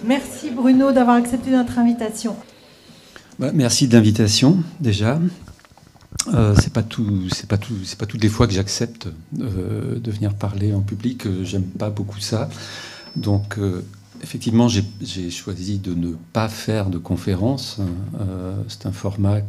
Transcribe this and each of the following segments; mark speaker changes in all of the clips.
Speaker 1: Merci Bruno d'avoir accepté notre invitation.
Speaker 2: Merci de l'invitation déjà. C'est pas toutes les fois que j'accepte de venir parler en public. J'aime pas beaucoup ça. Donc effectivement, j'ai choisi de ne pas faire de conférence. C'est un format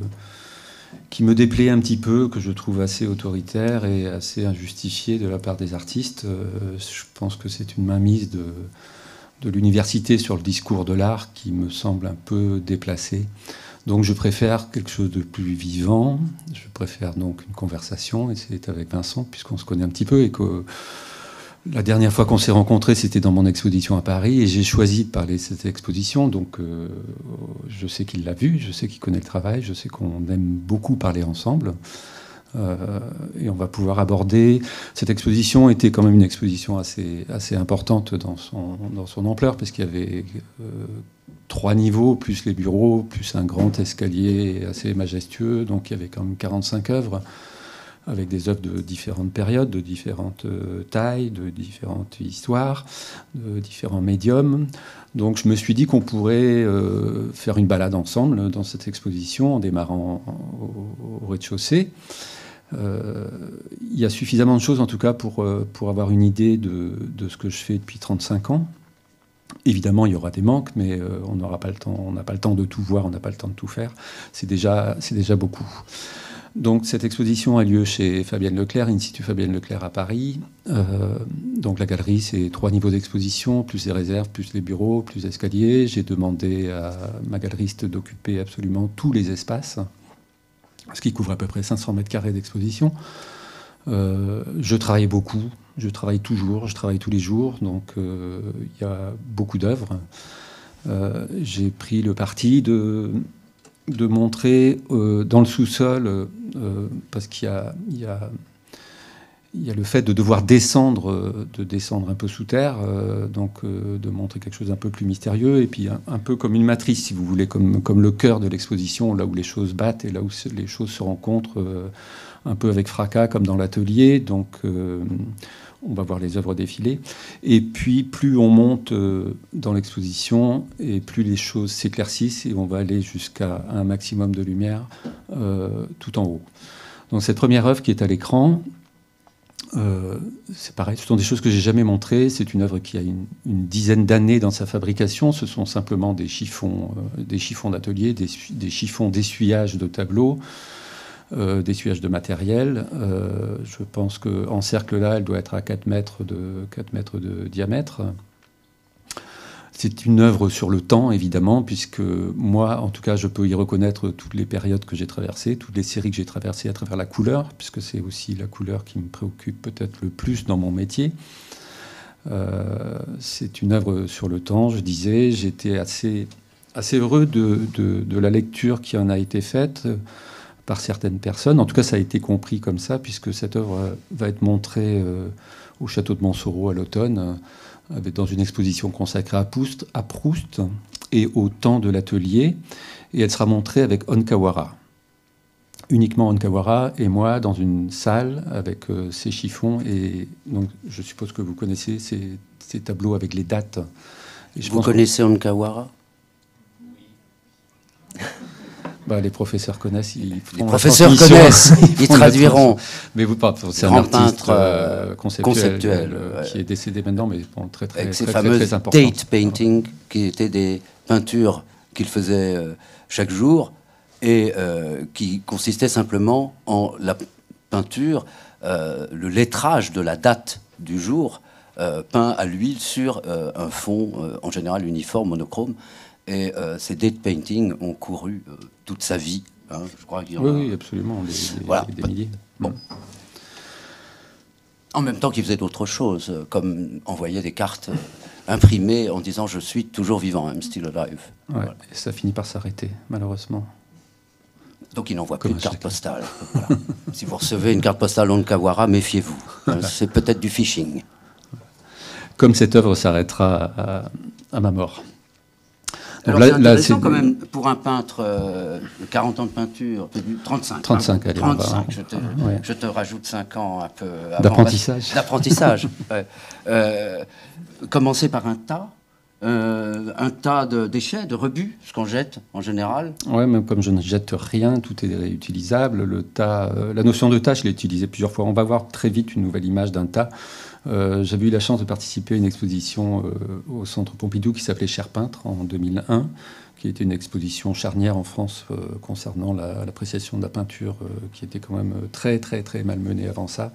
Speaker 2: qui me déplaît un petit peu, que je trouve assez autoritaire et assez injustifié de la part des artistes. Je pense que c'est une mainmise de l'université sur le discours de l'art qui me semble un peu déplacée. Donc je préfère quelque chose de plus vivant, je préfère donc une conversation, et c'est avec Vincent, puisqu'on se connaît un petit peu, et que la dernière fois qu'on s'est rencontrés, c'était dans mon exposition à Paris, et j'ai choisi de parler de cette exposition, donc je sais qu'il l'a vue, je sais qu'il connaît le travail, je sais qu'on aime beaucoup parler ensemble. Et on va pouvoir aborder... Cette exposition était quand même une exposition assez importante dans son ampleur, parce qu'il y avait 3 niveaux, plus les bureaux, plus un grand escalier assez majestueux. Donc il y avait quand même 45 œuvres, avec des œuvres de différentes périodes, de différentes tailles, de différentes histoires, de différents médiums. Donc je me suis dit qu'on pourrait faire une balade ensemble dans cette exposition, en démarrant au rez-de-chaussée. Il y a suffisamment de choses, en tout cas, pour avoir une idée de ce que je fais depuis 35 ans. Évidemment, il y aura des manques, mais on n'a pas le temps de tout voir, on n'a pas le temps de tout faire. C'est déjà beaucoup. Donc cette exposition a lieu chez Fabienne Leclerc, Institut Fabienne Leclerc à Paris. Donc la galerie, c'est 3 niveaux d'exposition, plus les réserves, plus les bureaux, plus l'escalier. J'ai demandé à ma galeriste d'occuper absolument tous les espaces, ce qui couvre à peu près 500 mètres carrés d'exposition. Je travaillais beaucoup, je travaille toujours, je travaille tous les jours, donc il y a beaucoup d'œuvres. J'ai pris le parti de montrer dans le sous-sol, parce qu'il y a le fait de devoir descendre un peu sous terre, donc de montrer quelque chose d'un peu plus mystérieux, et puis un peu comme une matrice, si vous voulez, comme le cœur de l'exposition, là où les choses battent et là où les choses se rencontrent un peu avec fracas, comme dans l'atelier. Donc on va voir les œuvres défiler. Et puis plus on monte dans l'exposition, et plus les choses s'éclaircissent, et on va aller jusqu'à un maximum de lumière tout en haut. Donc cette première œuvre qui est à l'écran, c'est pareil, ce sont des choses que j'ai jamais montrées. C'est une œuvre qui a une dizaine d'années dans sa fabrication. Ce sont simplement des chiffons d'atelier, des chiffons d'essuyage de tableaux, d'essuyage de matériel. Je pense qu'en cercle là, elle doit être à 4 mètres de diamètre. C'est une œuvre sur le temps, évidemment, puisque moi, en tout cas, je peux y reconnaître toutes les périodes que j'ai traversées, toutes les séries que j'ai traversées à travers la couleur, puisque c'est aussi la couleur qui me préoccupe peut-être le plus dans mon métier. C'est une œuvre sur le temps, je disais. J'étais assez heureux de la lecture qui en a été faite par certaines personnes. En tout cas, ça a été compris comme ça, puisque cette œuvre va être montrée au château de Montsoreau à l'automne, dans une exposition consacrée à Proust et au temps de l'atelier. Et elle sera montrée avec Onkawara. Uniquement Onkawara et moi dans une salle avec ces chiffons. Et donc, je suppose que vous connaissez ces tableaux avec les dates. Et
Speaker 3: vous connaissez Onkawara ?
Speaker 2: Les professeurs connaissent.
Speaker 3: Les professeurs connaissent, ils traduiront.
Speaker 2: Mais vous parlez, c'est un artiste conceptuel qui est décédé maintenant, mais bon, très
Speaker 3: avec ces fameuses date painting, qui étaient des peintures qu'il faisait chaque jour, et qui consistaient simplement en la peinture, le lettrage de la date du jour, peint à l'huile sur un fond, en général uniforme, monochrome. Et ces date paintings ont couru toute sa vie. Hein, je crois qu'il y en a...
Speaker 2: Oui, absolument, des milliers.
Speaker 3: Bon. En même temps qu'il faisait d'autres choses, comme envoyer des cartes imprimées en disant « Je suis toujours vivant, I'm still alive ».
Speaker 2: Ouais, voilà. Et ça finit par s'arrêter, malheureusement.
Speaker 3: Donc il n'envoie plus de carte postale. Voilà. Si vous recevez une carte postale Onkawara, méfiez-vous. C'est peut-être du phishing.
Speaker 2: Comme cette œuvre s'arrêtera à ma mort.
Speaker 3: Alors c'est intéressant quand même pour un peintre, 40 ans de peinture, 35.
Speaker 2: 35, allez,
Speaker 3: 35, je te rajoute 5 ans un peu avant.
Speaker 2: D'apprentissage.
Speaker 3: D'apprentissage. Commencer par un tas un tas de déchets, de rebut, ce qu'on jette en général.
Speaker 2: Ouais, même comme je ne jette rien, tout est réutilisable. La notion de tas, je l'ai utilisée plusieurs fois. On va voir très vite une nouvelle image d'un tas. J'avais eu la chance de participer à une exposition au Centre Pompidou qui s'appelait Cher Peintre en 2001, qui était une exposition charnière en France concernant l'appréciation de la peinture, qui était quand même très, très, très mal menée avant ça.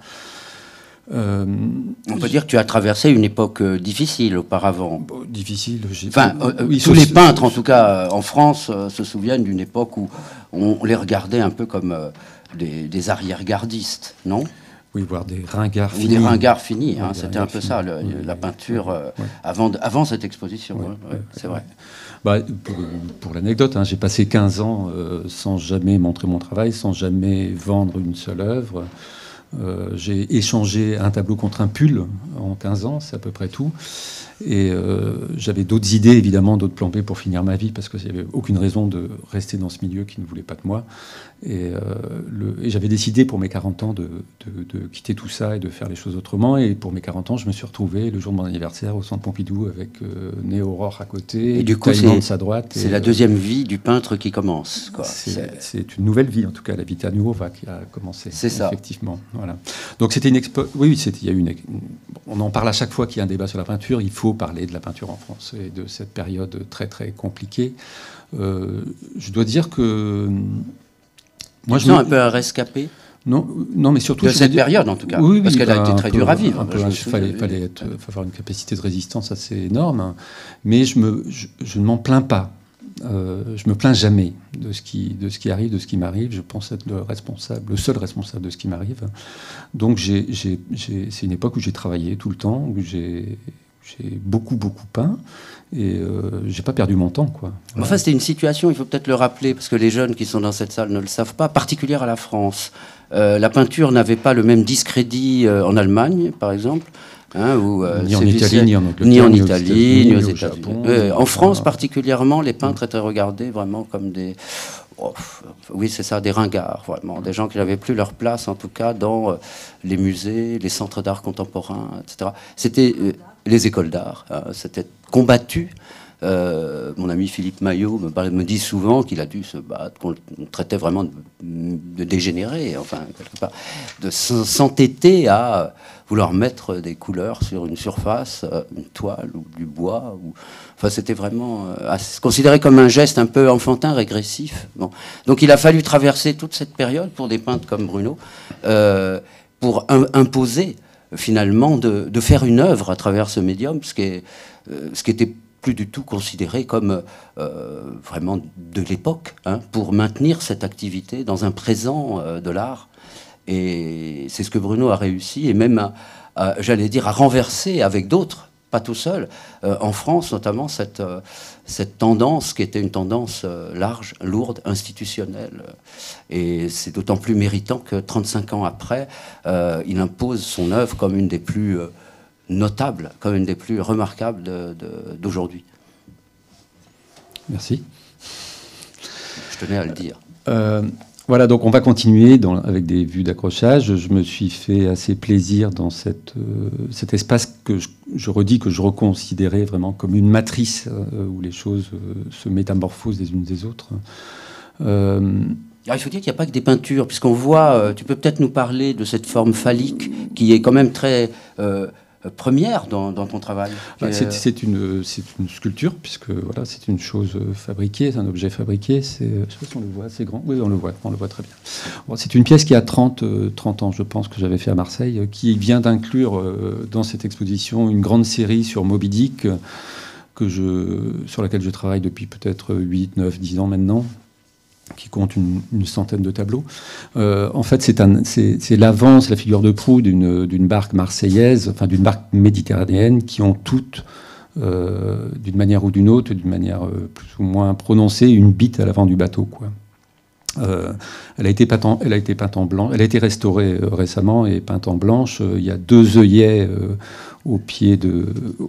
Speaker 3: On peut dire que tu as traversé une époque difficile auparavant.
Speaker 2: Difficile.
Speaker 3: Enfin,
Speaker 2: oui,
Speaker 3: tous les peintres, en tout cas en France, se souviennent d'une époque où on les regardait un peu comme des arrière-gardistes, non?
Speaker 2: Oui, voire des ringards finis.
Speaker 3: Des ringards finis, hein,
Speaker 2: Oui,
Speaker 3: c'était un peu ça, la peinture avant cette exposition. C'est vrai.
Speaker 2: Bah, pour l'anecdote, hein, j'ai passé 15 ans sans jamais montrer mon travail, sans jamais vendre une seule œuvre. J'ai échangé un tableau contre un pull en 15 ans, c'est à peu près tout. Et j'avais d'autres idées, évidemment, d'autres plans B pour finir ma vie, parce qu'il n'y avait aucune raison de rester dans ce milieu qui ne voulait pas de moi. Et j'avais décidé pour mes 40 ans de quitter tout ça et de faire les choses autrement. Et pour mes 40 ans, je me suis retrouvé le jour de mon anniversaire au Centre Pompidou avec Néo Aurore à côté,
Speaker 3: et du coup,
Speaker 2: à droite.
Speaker 3: C'est la deuxième vie du peintre qui commence, quoi.
Speaker 2: C'est une nouvelle vie, en tout cas, la Vita Nuova qui a commencé.
Speaker 3: C'est ça.
Speaker 2: Effectivement. Voilà. Donc c'était une expo. Oui, il y a une. On en parle à chaque fois qu'il y a un débat sur la peinture. Il faut parler de la peinture en France et de cette période très très compliquée. Je dois dire que
Speaker 3: moi, je me sens un peu un rescapé.
Speaker 2: Non, mais surtout
Speaker 3: de cette période en tout cas,
Speaker 2: oui,
Speaker 3: parce qu'elle a été très dure à vivre.
Speaker 2: Il fallait avoir une capacité de résistance assez énorme, hein. Mais je ne m'en plains pas. Je me plains jamais de ce qui arrive, de ce qui m'arrive. Je pense être le seul responsable de ce qui m'arrive. Donc c'est une époque où j'ai travaillé tout le temps, où j'ai beaucoup peint et j'ai pas perdu mon temps, quoi. Voilà.
Speaker 3: Enfin, c'était une situation, il faut peut-être le rappeler, parce que les jeunes qui sont dans cette salle ne le savent pas, particulière à la France. La peinture n'avait pas le même discrédit en Allemagne, par exemple. Hein,
Speaker 2: ni en Italie, ni en Angleterre,
Speaker 3: ni en Italie, ni aux
Speaker 2: États-Unis.
Speaker 3: En France, particulièrement, les peintres étaient regardés vraiment comme des... oui, c'est ça, des ringards, vraiment. Des gens qui n'avaient plus leur place, en tout cas, dans les musées, les centres d'art contemporain, etc. C'était les écoles d'art. Hein, c'était combattu. Mon ami Philippe Maillot me dit souvent qu'il a dû se battre, qu'on traitait vraiment de dégénéré, enfin, quelque part, de s'entêter à vouloir mettre des couleurs sur une surface, une toile ou du bois. Enfin, c'était vraiment considéré comme un geste un peu enfantin, régressif. Bon. Donc il a fallu traverser toute cette période pour des peintres comme Bruno, pour imposer finalement de faire une œuvre à travers ce médium, ce qui était plus du tout considéré comme vraiment de l'époque, hein, pour maintenir cette activité dans un présent de l'art. Et c'est ce que Bruno a réussi, et même, j'allais dire, à renverser avec d'autres, pas tout seul, en France notamment, cette tendance qui était une tendance large, lourde, institutionnelle. Et c'est d'autant plus méritant que 35 ans après, il impose son œuvre comme une des plus... notable, comme une des plus remarquables d'aujourd'hui.
Speaker 2: Merci.
Speaker 3: Je tenais à le dire.
Speaker 2: Voilà, donc on va continuer avec des vues d'accrochage. Je me suis fait assez plaisir dans cet espace que je redis, que je reconsidérais vraiment comme une matrice où les choses se métamorphosent les unes des autres.
Speaker 3: Alors, il faut dire qu'il n'y a pas que des peintures, puisqu'on voit, tu peux peut-être nous parler de cette forme phallique qui est quand même très... première dans ton travail.
Speaker 2: C'est une sculpture, puisque voilà, c'est une chose fabriquée, c'est un objet fabriqué. Je ne sais pas si on le voit, c'est grand. Oui, on le voit très bien. Bon, c'est une pièce qui a 30 ans, je pense, que j'avais fait à Marseille, qui vient d'inclure dans cette exposition une grande série sur Moby Dick, sur laquelle je travaille depuis peut-être 8, 9, 10 ans maintenant, qui compte une centaine de tableaux. En fait, c'est l'avance, la figure de proue d'une barque marseillaise, enfin d'une barque méditerranéenne, qui ont toutes, d'une manière ou d'une autre, d'une manière plus ou moins prononcée, une bite à l'avant du bateau, quoi. Elle a été peinte en blanc. Elle a été restaurée récemment et peinte en blanche. Il y a 2 œillets au pied de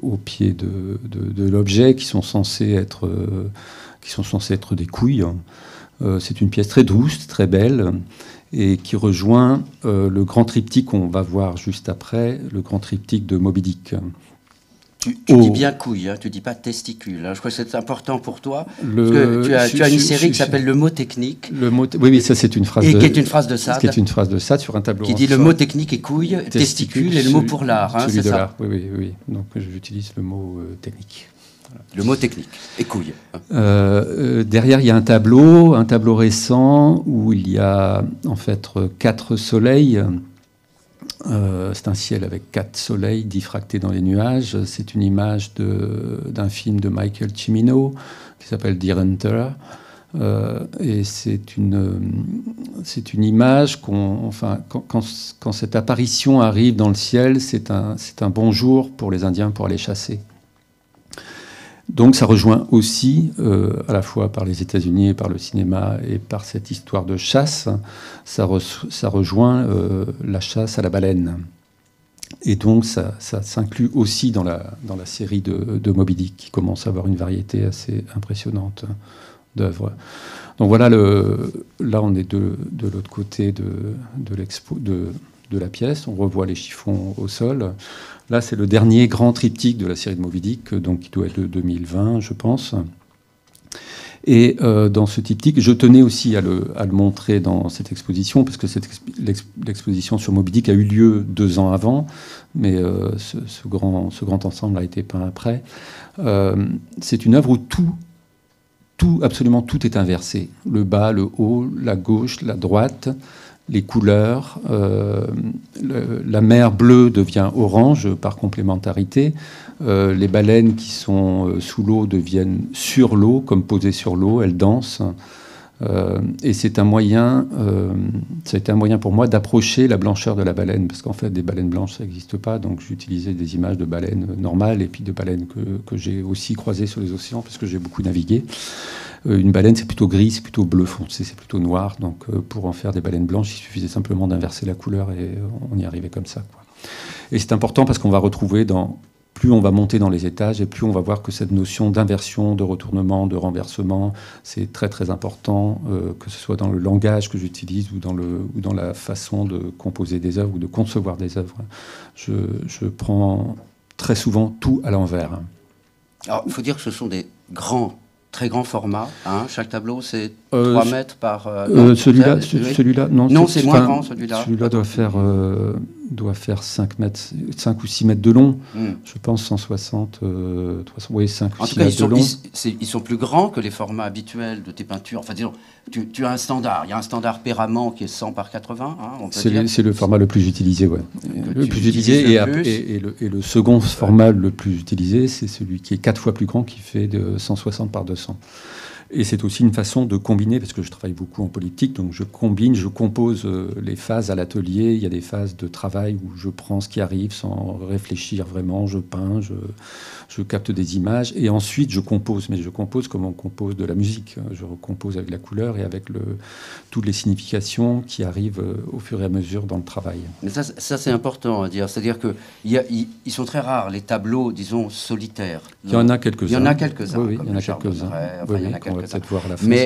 Speaker 2: l'objet qui sont censés être des couilles. C'est une pièce très douce, très belle, et qui rejoint le grand triptyque qu'on va voir juste après, le grand triptyque de Moby Dick.
Speaker 3: Tu dis bien couille, hein, tu dis pas testicule. Hein. Je crois que c'est important pour toi. Parce que tu as une série qui s'appelle Le mot technique.
Speaker 2: Oui, ça c'est une phrase.
Speaker 3: Et qui est une phrase de Sade.
Speaker 2: Qui est une phrase de Sade sur un tableau.
Speaker 3: Qui dit le mot technique est couille, testicule et le mot pour l'art. Hein, c'est ça.
Speaker 2: Oui. Donc j'utilise le mot technique.
Speaker 3: Voilà. Le mot technique et couille.
Speaker 2: Derrière, il y a un tableau récent où il y a en fait 4 soleils. C'est un ciel avec 4 soleils diffractés dans les nuages. C'est une image d'un film de Michael Cimino qui s'appelle Deer Hunter. Et c'est une image quand cette apparition arrive dans le ciel, c'est un bon jour pour les Indiens pour aller chasser. Donc ça rejoint aussi, à la fois par les États-Unis et par le cinéma et par cette histoire de chasse, ça rejoint la chasse à la baleine. Et donc ça s'inclut aussi dans la série de Moby Dick, qui commence à avoir une variété assez impressionnante d'œuvres. Donc voilà, là on est de l'autre côté de la pièce, on revoit les chiffons au sol. Là, c'est le dernier grand triptyque de la série de Moby Dick, donc qui doit être de 2020, je pense. Et dans ce triptyque, je tenais aussi à le montrer dans cette exposition, parce que l'exposition sur Moby Dick a eu lieu 2 ans avant, mais ce grand ensemble a été peint après. C'est une œuvre où absolument tout est inversé. Le bas, le haut, la gauche, la droite, les couleurs, la mer bleue devient orange par complémentarité, les baleines qui sont sous l'eau deviennent sur l'eau, comme posées sur l'eau, elles dansent. Et c'est un moyen, ça a été un moyen pour moi d'approcher la blancheur de la baleine, parce qu'en fait des baleines blanches ça n'existe pas, donc j'utilisais des images de baleines normales et puis de baleines que j'ai aussi croisées sur les océans, parce que j'ai beaucoup navigué. Une baleine, c'est plutôt gris, c'est plutôt bleu foncé, c'est plutôt noir. Donc, pour en faire des baleines blanches, il suffisait simplement d'inverser la couleur et on y arrivait comme ça, quoi. Et c'est important parce qu'on va retrouver plus on va monter dans les étages et plus on va voir que cette notion d'inversion, de retournement, de renversement, c'est très très important, que ce soit dans le langage que j'utilise ou dans la façon de composer des œuvres ou de concevoir des œuvres. Je prends très souvent tout à l'envers.
Speaker 3: Alors, il faut dire que ce sont des très grand format, hein. Chaque tableau c'est 3 mètres par...
Speaker 2: celui-là, non,
Speaker 3: c'est moins grand celui-là.
Speaker 2: Celui-là doit faire 5 ou 6 mètres de long, je pense 160, 300, oui, 5 ou 6 mètres de long.
Speaker 3: Ils sont plus grands que les formats habituels de tes peintures. Enfin, disons, tu as un standard. Il y a un standard Perramant qui est 100 par 80. Hein,
Speaker 2: c'est le format le plus utilisé, ouais. Le plus utilisé, et le second format le plus utilisé, c'est celui qui est 4 fois plus grand, qui fait de 160 par 200. Et c'est aussi une façon de combiner, parce que je travaille beaucoup en politique, donc je compose les phases à l'atelier. Il y a des phases de travail où je prends ce qui arrive sans réfléchir vraiment, je peins, je capte des images, et ensuite je compose. Mais je compose comme on compose de la musique. Je recompose avec la couleur et avec toutes les significations qui arrivent au fur et à mesure dans le travail.
Speaker 3: Mais ça c'est important à dire. C'est-à-dire qu'ils sont très rares, les tableaux, disons, solitaires.
Speaker 2: Il y en a quelques-uns.
Speaker 3: Il y en a quelques-uns.
Speaker 2: Oui, il y en a quelques-uns.
Speaker 3: Il y en a quelques-uns.
Speaker 2: Voir la
Speaker 3: mais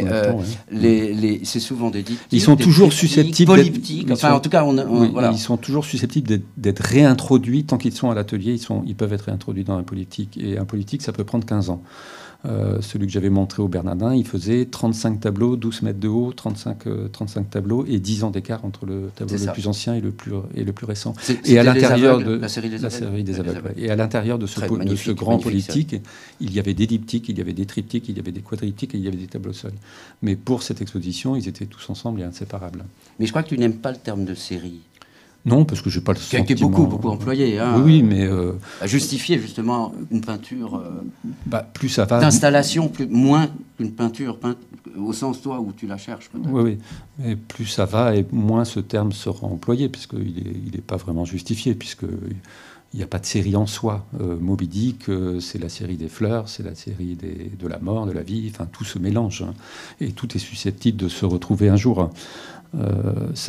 Speaker 3: c'est souvent des diptyques.
Speaker 2: Ils sont toujours susceptibles
Speaker 3: polyptyques. Enfin, en tout cas, voilà.
Speaker 2: Ils sont toujours susceptibles d'être réintroduits tant qu'ils sont à l'atelier. Ils peuvent être réintroduits dans un polyptyque. Et un polyptyque, ça peut prendre 15 ans. Celui que j'avais montré au Bernardin, il faisait 35 tableaux, 12 mètres de haut, 35 tableaux et 10 ans d'écart entre le tableau le plus ancien et le plus récent.
Speaker 3: Et à l'intérieur de la série des aveugles.
Speaker 2: Et à l'intérieur de ce grand polyptyque, il y avait des diptyques, il y avait des triptyques, il y avait des quadriptyques et il y avait des tableaux seuls. Mais pour cette exposition, ils étaient tous ensemble et inséparables.
Speaker 3: Mais je crois que tu n'aimes pas le terme de série.
Speaker 2: Non, parce que je n'ai pas le sentiment...
Speaker 3: Qui a été beaucoup employé. Hein,
Speaker 2: oui, mais...
Speaker 3: à justifier, justement, une peinture...
Speaker 2: plus ça va...
Speaker 3: d'installation, moins qu'une peinture, au sens, toi, où tu la cherches, peut-être.
Speaker 2: Oui. Mais plus ça va, et moins ce terme sera employé, puisqu'il n'est pas vraiment justifié, puisqu'il n'y a pas de série en soi. Moby Dick, c'est la série des fleurs, c'est la série de la mort, de la vie, enfin, tout se mélange. Hein, et tout est susceptible de se retrouver un jour. Ça,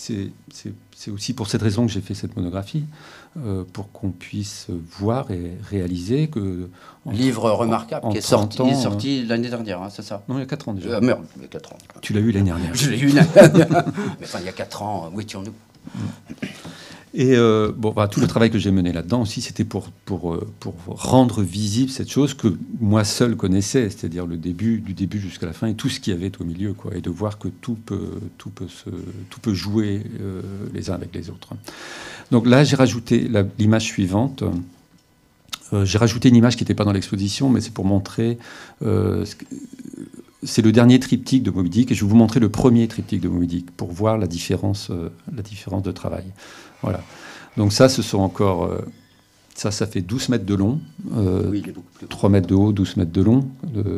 Speaker 2: c'est aussi pour cette raison que j'ai fait cette monographie, pour qu'on puisse voir et réaliser que...
Speaker 3: Livre remarquable qui est sorti l'année dernière, hein, c'est ça?
Speaker 2: Non, il y a 4 ans déjà.
Speaker 3: Merde, il y a 4 ans.
Speaker 2: Tu l'as eu l'année dernière.
Speaker 3: Je l'ai eu l'année dernière. Mais enfin, il y a 4 ans, où étions-nous?
Speaker 2: Et bon, bah, tout le travail que j'ai mené là-dedans aussi, c'était pour rendre visible cette chose que moi seul connaissais, c'est-à-dire du début jusqu'à la fin et tout ce qu'il y avait au milieu, quoi, et de voir que tout peut jouer les uns avec les autres. Donc là, j'ai rajouté l'image suivante. J'ai rajouté une image qui n'était pas dans l'exposition, mais c'est pour montrer... c'est le dernier triptyque de Moby Dick, et je vais vous montrer le premier triptyque de Moby Dick pour voir la différence de travail. Voilà. Donc ça, ce sont encore... ça fait 12 mètres de long,
Speaker 3: oui, il est beaucoup plus
Speaker 2: 3 mètres de haut, 12 mètres de long.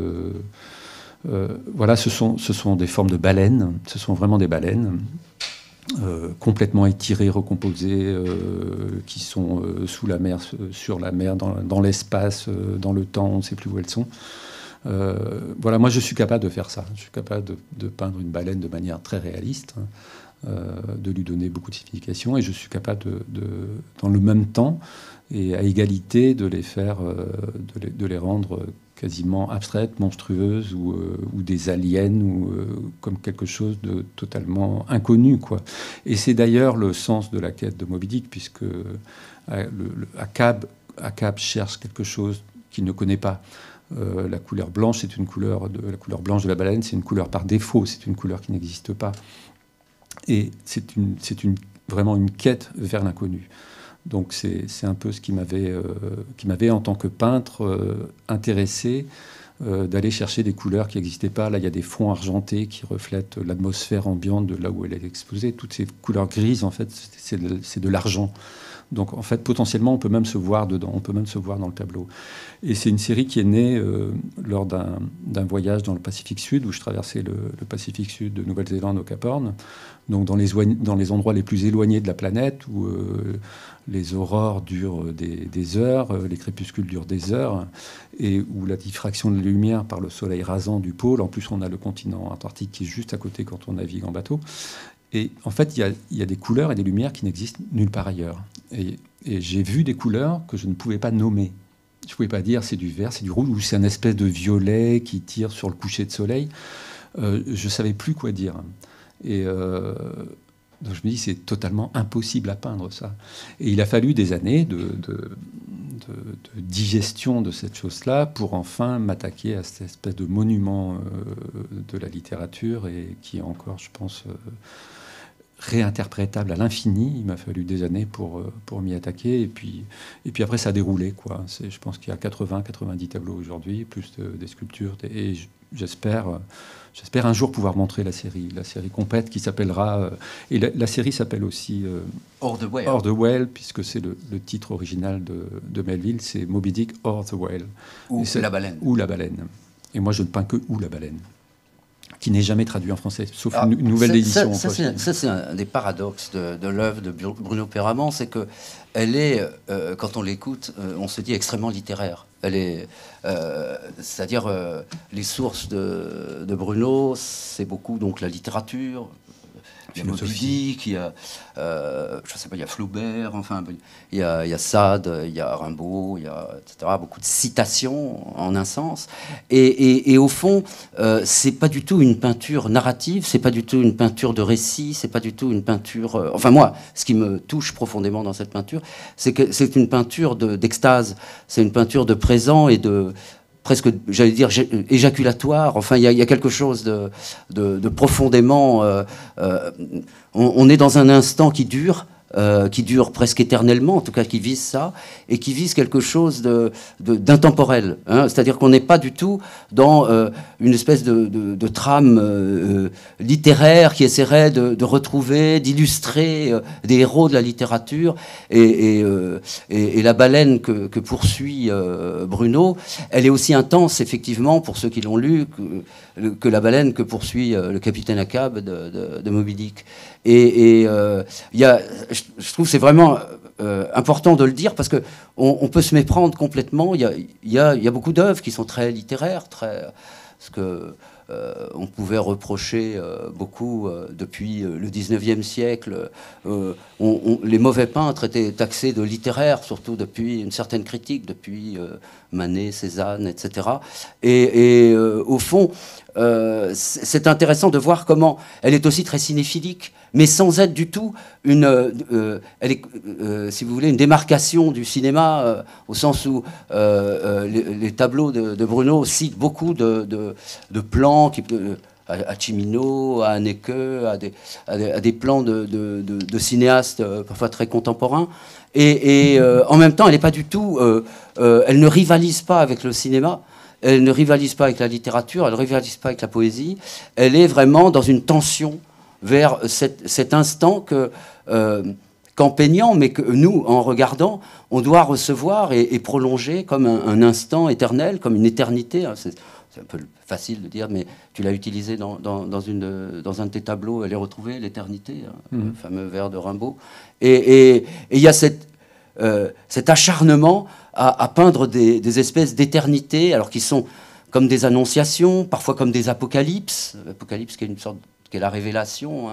Speaker 2: Voilà, ce sont des formes de baleines. Ce sont vraiment des baleines. Complètement étirées, recomposées, qui sont sous la mer, sur la mer, dans l'espace, dans le temps, on ne sait plus où elles sont. Voilà, moi je suis capable de faire ça. Je suis capable de peindre une baleine de manière très réaliste, de lui donner beaucoup de signification, et je suis capable dans le même temps et à égalité de les faire, de les rendre quasiment abstraites, monstrueuses, ou des aliens, ou comme quelque chose de totalement inconnu, quoi. Et c'est d'ailleurs le sens de la quête de Moby Dick, puisque Achab cherche quelque chose qu'il ne connaît pas. La couleur blanche, c'est la couleur blanche de la baleine, c'est une couleur par défaut, c'est une couleur qui n'existe pas. Et c'est vraiment une quête vers l'inconnu. Donc c'est un peu ce qui m'avait en tant que peintre intéressé, d'aller chercher des couleurs qui n'existaient pas. Là, il y a des fonds argentés qui reflètent l'atmosphère ambiante de là où elle est exposée. Toutes ces couleurs grises, en fait, c'est de l'argent. Donc, en fait, potentiellement, on peut même se voir dedans, on peut même se voir dans le tableau. Et c'est une série qui est née lors d'un voyage dans le Pacifique Sud, où je traversais le Pacifique Sud de Nouvelle-Zélande au Cap Horn, donc dans les endroits les plus éloignés de la planète, où les aurores durent des heures, les crépuscules durent des heures, et où la diffraction de la lumière par le soleil rasant du pôle, en plus on a le continent antarctique qui est juste à côté quand on navigue en bateau. Et en fait, il y a des couleurs et des lumières qui n'existent nulle part ailleurs. Et j'ai vu des couleurs que je ne pouvais pas nommer. Je ne pouvais pas dire c'est du vert, c'est du rouge, ou c'est un espèce de violet qui tire sur le coucher de soleil. Je ne savais plus quoi dire. Et donc je me dis, c'est totalement impossible à peindre, ça. Et il a fallu des années de digestion de cette chose-là pour enfin m'attaquer à cette espèce de monument de la littérature, et qui est encore, je pense... réinterprétable à l'infini. Il m'a fallu des années pour m'y attaquer. Et puis après, ça a déroulé, quoi. Je pense qu'il y a 90 tableaux aujourd'hui, plus des sculptures. Et j'espère un jour pouvoir montrer la série complète, qui s'appellera... et la série s'appelle aussi
Speaker 3: Or the Whale.
Speaker 2: Or the Whale, puisque c'est le titre original de Melville. C'est Moby Dick, Or the Whale.
Speaker 3: Ou la baleine.
Speaker 2: Ou la baleine. Et moi, je ne peins que Ou la baleine, qui n'est jamais traduit en français, sauf une nouvelle édition.
Speaker 3: Ça, c'est un des paradoxes de l'œuvre de Bruno Perramant, c'est que elle est, quand on l'écoute, on se dit extrêmement littéraire. Elle est, c'est-à-dire les sources de Bruno, c'est beaucoup donc la littérature. Il y a Moby Dick, il y a, je sais pas, il y a Flaubert, enfin, il y a Sade, il y a Rimbaud, il y a, etc. Beaucoup de citations en un sens. Et au fond, c'est pas du tout une peinture narrative, c'est pas du tout une peinture de récit, c'est pas du tout une peinture. Enfin, moi, ce qui me touche profondément dans cette peinture, c'est que c'est une peinture d'extase, c'est une peinture de présent et de presque, j'allais dire, éjaculatoire. Enfin, il y a quelque chose de profondément... on est dans un instant qui dure presque éternellement, en tout cas qui vise ça, et qui vise quelque chose d'intemporel. Hein. C'est-à-dire qu'on n'est pas du tout dans une espèce de trame littéraire qui essaierait de retrouver, d'illustrer des héros de la littérature. Et la baleine que poursuit Bruno, elle est aussi intense, effectivement, pour ceux qui l'ont lu, que la baleine que poursuit le capitaine Achab de Moby Dick. Et je trouve que c'est vraiment important de le dire, parce que on peut se méprendre complètement. Il y a beaucoup d'œuvres qui sont très littéraires, très... Parce que on pouvait reprocher beaucoup depuis le 19e siècle. Les mauvais peintres étaient taxés de littéraires, surtout depuis une certaine critique, depuis Manet, Cézanne, etc. Et au fond, c'est intéressant de voir comment elle est aussi très cinéphilique, mais sans être du tout elle est, si vous voulez, une démarcation du cinéma, au sens où les tableaux de Bruno citent beaucoup de plans à Cimino, à Haneke, à des plans de cinéastes parfois très contemporains. Et en même temps, elle n'est pas du tout... elle ne rivalise pas avec le cinéma. Elle ne rivalise pas avec la littérature, elle ne rivalise pas avec la poésie. Elle est vraiment dans une tension vers cet instant qu'en peignant, mais que nous, en regardant, on doit recevoir et prolonger comme un instant éternel, comme une éternité. C'est un peu facile de dire, mais tu l'as utilisé dans un de tes tableaux, elle est retrouvée, l'éternité, le fameux vers de Rimbaud. Et il y a cet acharnement à peindre des espèces d'éternité, alors qu'ils sont comme des annonciations, parfois comme des apocalypses. L'apocalypse qui est la révélation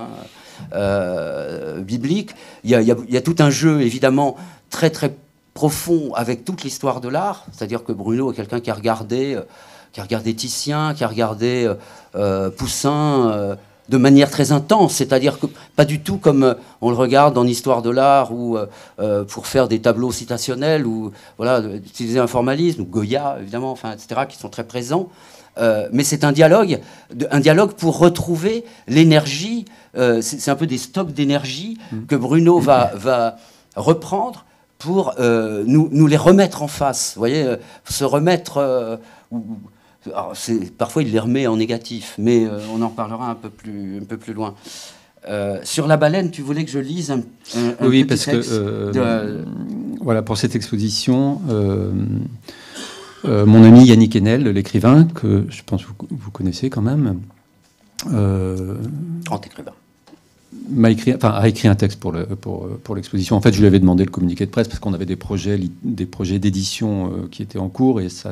Speaker 3: biblique. Il y a tout un jeu, évidemment, très très profond avec toute l'histoire de l'art. C'est-à-dire que Bruno est quelqu'un qui a regardé Titien, qui a regardé Poussin de manière très intense, c'est-à-dire que pas du tout comme on le regarde en histoire de l'art ou pour faire des tableaux citationnels ou voilà, utiliser un formalisme, ou Goya évidemment, enfin, etc., qui sont très présents. Mais c'est un dialogue pour retrouver l'énergie. C'est un peu des stocks d'énergie que Bruno va reprendre pour nous les remettre en face. Vous voyez, se remettre... Alors, parfois, il les remet en négatif, mais on en reparlera un peu plus loin. Sur la baleine, tu voulais que je lise un
Speaker 2: oui,
Speaker 3: petit
Speaker 2: parce
Speaker 3: texte
Speaker 2: voilà, pour cette exposition, mon ami Yannick Enel, l'écrivain, que je pense que vous connaissez quand même,
Speaker 3: grand écrivain,
Speaker 2: a écrit un texte pour l'exposition. En fait, je lui avais demandé le communiqué de presse parce qu'on avait des projets d'édition qui étaient en cours et ça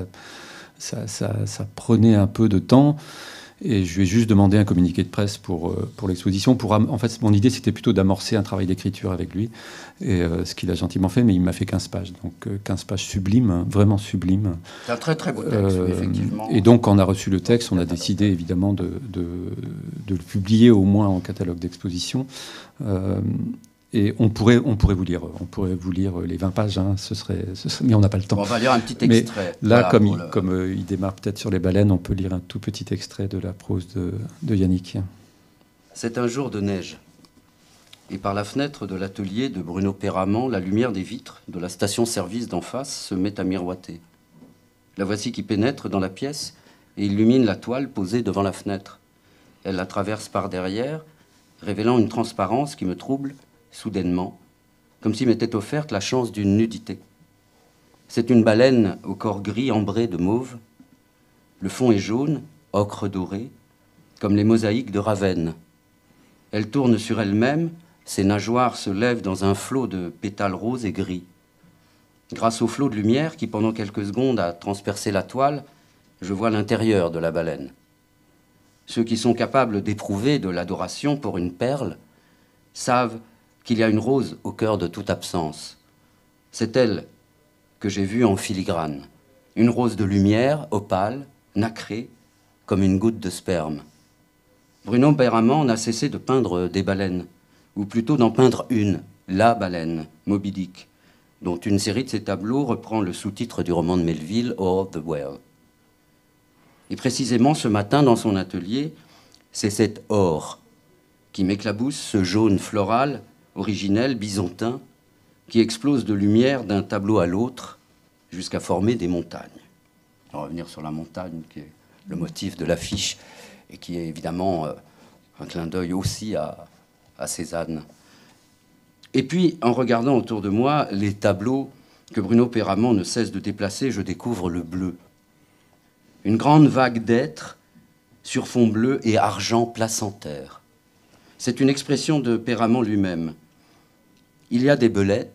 Speaker 2: prenait un peu de temps. Et je lui ai juste demandé un communiqué de presse pour l'exposition. En fait, mon idée, c'était plutôt d'amorcer un travail d'écriture avec lui, et ce qu'il a gentiment fait, mais il m'a fait 15 pages. Donc 15 pages sublimes, hein, vraiment sublimes.
Speaker 3: C'est un très très beau texte, oui, effectivement.
Speaker 2: Et donc, quand on a reçu le texte, on a décidé évidemment de le publier au moins en catalogue d'exposition. Et on pourrait vous lire les 20 pages, hein, mais on n'a pas le temps.
Speaker 3: Bon, on va lire un petit extrait.
Speaker 2: Mais là, voilà, comme il démarre peut-être sur les baleines, on peut lire un tout petit extrait de la prose de Yannick.
Speaker 3: C'est un jour de neige. Et par la fenêtre de l'atelier de Bruno Péramant, la lumière des vitres de la station-service d'en face se met à miroiter. La voici qui pénètre dans la pièce et illumine la toile posée devant la fenêtre. Elle la traverse par derrière, révélant une transparence qui me trouble soudainement, comme si m'était offerte la chance d'une nudité. C'est une baleine au corps gris ambré de mauve. Le fond est jaune, ocre doré, comme les mosaïques de Ravenne. Elle tourne sur elle-même, ses nageoires se lèvent dans un flot de pétales roses et gris. Grâce au flot de lumière qui, pendant quelques secondes, a transpercé la toile, je vois l'intérieur de la baleine. Ceux qui sont capables d'éprouver de l'adoration pour une perle savent qu'il y a une rose au cœur de toute absence. C'est elle que j'ai vue en filigrane, une rose de lumière, opale, nacrée, comme une goutte de sperme. Bruno Péramant n'a cessé de peindre des baleines, ou plutôt d'en peindre une, la baleine, Moby Dick, dont une série de ses tableaux reprend le sous-titre du roman de Melville, Or the Whale. Et précisément ce matin, dans son atelier, c'est cet or qui m'éclabousse, ce jaune floral, originel, byzantin, qui explose de lumière d'un tableau à l'autre jusqu'à former des montagnes. On va revenir sur la montagne, qui est le motif de l'affiche et qui est évidemment un clin d'œil aussi à Cézanne. Et puis, en regardant autour de moi les tableaux que Bruno Péramant ne cesse de déplacer, je découvre le bleu. Une grande vague d'êtres sur fond bleu et argent placentaire. C'est une expression de Péramant lui-même. Il y a des baleines,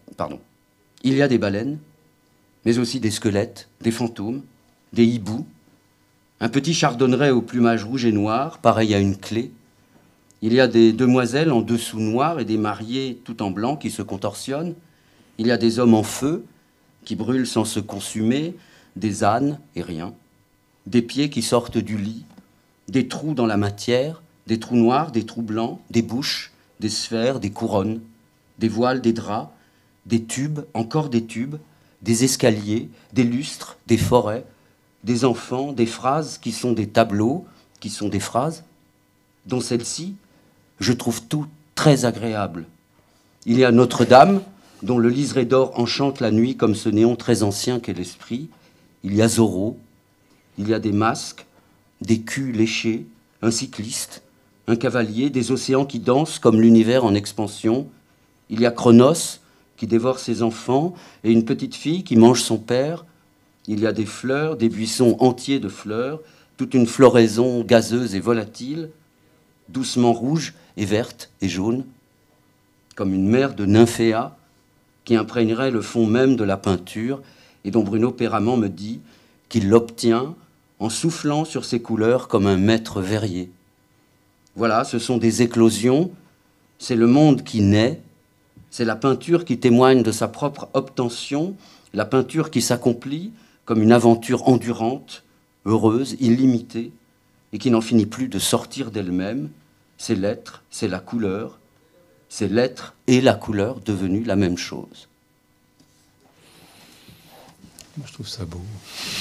Speaker 3: mais aussi des squelettes, des fantômes, des hiboux, Un petit chardonneret au plumage rouge et noir, pareil à une clé. Il y a des demoiselles en dessous noir et des mariés tout en blanc qui se contorsionnent. Il y a des hommes en feu qui brûlent sans se consumer, des ânes et rien, des pieds qui sortent du lit, des trous dans la matière, des trous noirs, des trous blancs, des bouches, des sphères, des couronnes, des voiles, des draps, des tubes, encore des tubes, des escaliers, des lustres, des forêts, des enfants, des phrases qui sont des tableaux, qui sont des phrases, dont celle-ci, je trouve tout très agréable. Il y a Notre-Dame, dont le liseré d'or enchante la nuit comme ce néon très ancien qu'est l'esprit. Il y a Zorro, il y a des masques, des culs léchés, un cycliste, un cavalier, des océans qui dansent comme l'univers en expansion. Il y a Chronos, qui dévore ses enfants, et une petite fille qui mange son père. Il y a des fleurs, des buissons entiers de fleurs, toute une floraison gazeuse et volatile, doucement rouge et verte et jaune, comme une mer de nymphéas qui imprégnerait le fond même de la peinture et dont Bruno Péramant me dit qu'il l'obtient en soufflant sur ses couleurs comme un maître verrier. Voilà, ce sont des éclosions, c'est le monde qui naît, c'est la peinture qui témoigne de sa propre obtention, la peinture qui s'accomplit comme une aventure endurante, heureuse, illimitée, et qui n'en finit plus de sortir d'elle-même. C'est l'être, c'est la couleur, c'est l'être et la couleur devenus la même chose.
Speaker 2: Je trouve ça beau.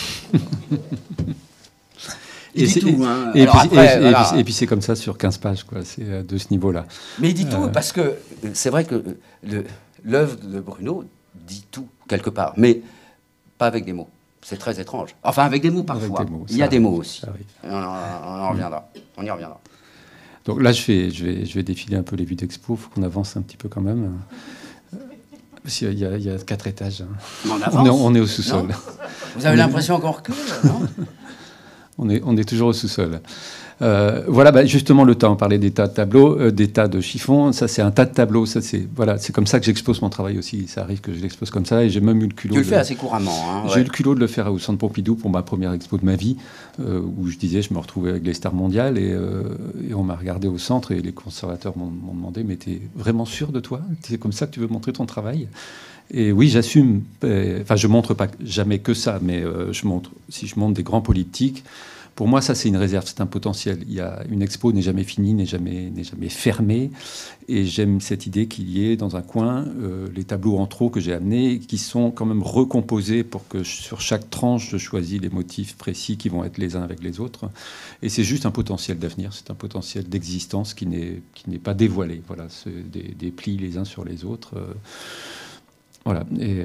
Speaker 3: Il dit tout, hein.
Speaker 2: Et puis c'est comme ça sur 15 pages, quoi. C'est de ce niveau-là.
Speaker 3: Mais il dit tout, parce que c'est vrai que l'œuvre de Bruno dit tout, quelque part, mais pas avec des mots. C'est très étrange. Enfin, avec des mots parfois. Des mots, il y a des mots aussi. On en reviendra. On y reviendra.
Speaker 2: Donc là, je vais défiler un peu les vues d'expo. Il faut qu'on avance un petit peu quand même. Parce qu'il y a 4 étages. On est au sous-sol.
Speaker 3: Vous avez l'impression qu'on recule, non?
Speaker 2: On est toujours au sous-sol. Voilà, justement, le tas. On parlait des tas de tableaux, des tas de chiffons. Ça, c'est un tas de tableaux. Ça, c'est comme ça que j'expose mon travail aussi. Ça arrive que je l'expose comme ça. Et j'ai même eu le culot.
Speaker 3: Tu le fais assez couramment. Hein,
Speaker 2: j'ai eu le culot de le faire au Centre Pompidou pour ma première expo de ma vie, où je disais, je me retrouvais avec les stars mondiales. Et on m'a regardé au centre et les conservateurs m'ont demandé, mais t'es vraiment sûr de toi? C'est comme ça que tu veux montrer ton travail? Et oui, j'assume. Enfin, je montre pas jamais que ça, mais si je montre des grands politiques, pour moi, ça, c'est une réserve, c'est un potentiel. Une expo n'est jamais finie, n'est jamais fermée. Et j'aime cette idée qu'il y ait dans un coin les tableaux en trop que j'ai amenés, qui sont quand même recomposés pour que sur chaque tranche, je choisis les motifs précis qui vont être les uns avec les autres. Et c'est juste un potentiel d'avenir, c'est un potentiel d'existence qui n'est pas dévoilé. Voilà, c'est des plis les uns sur les autres. Voilà. Et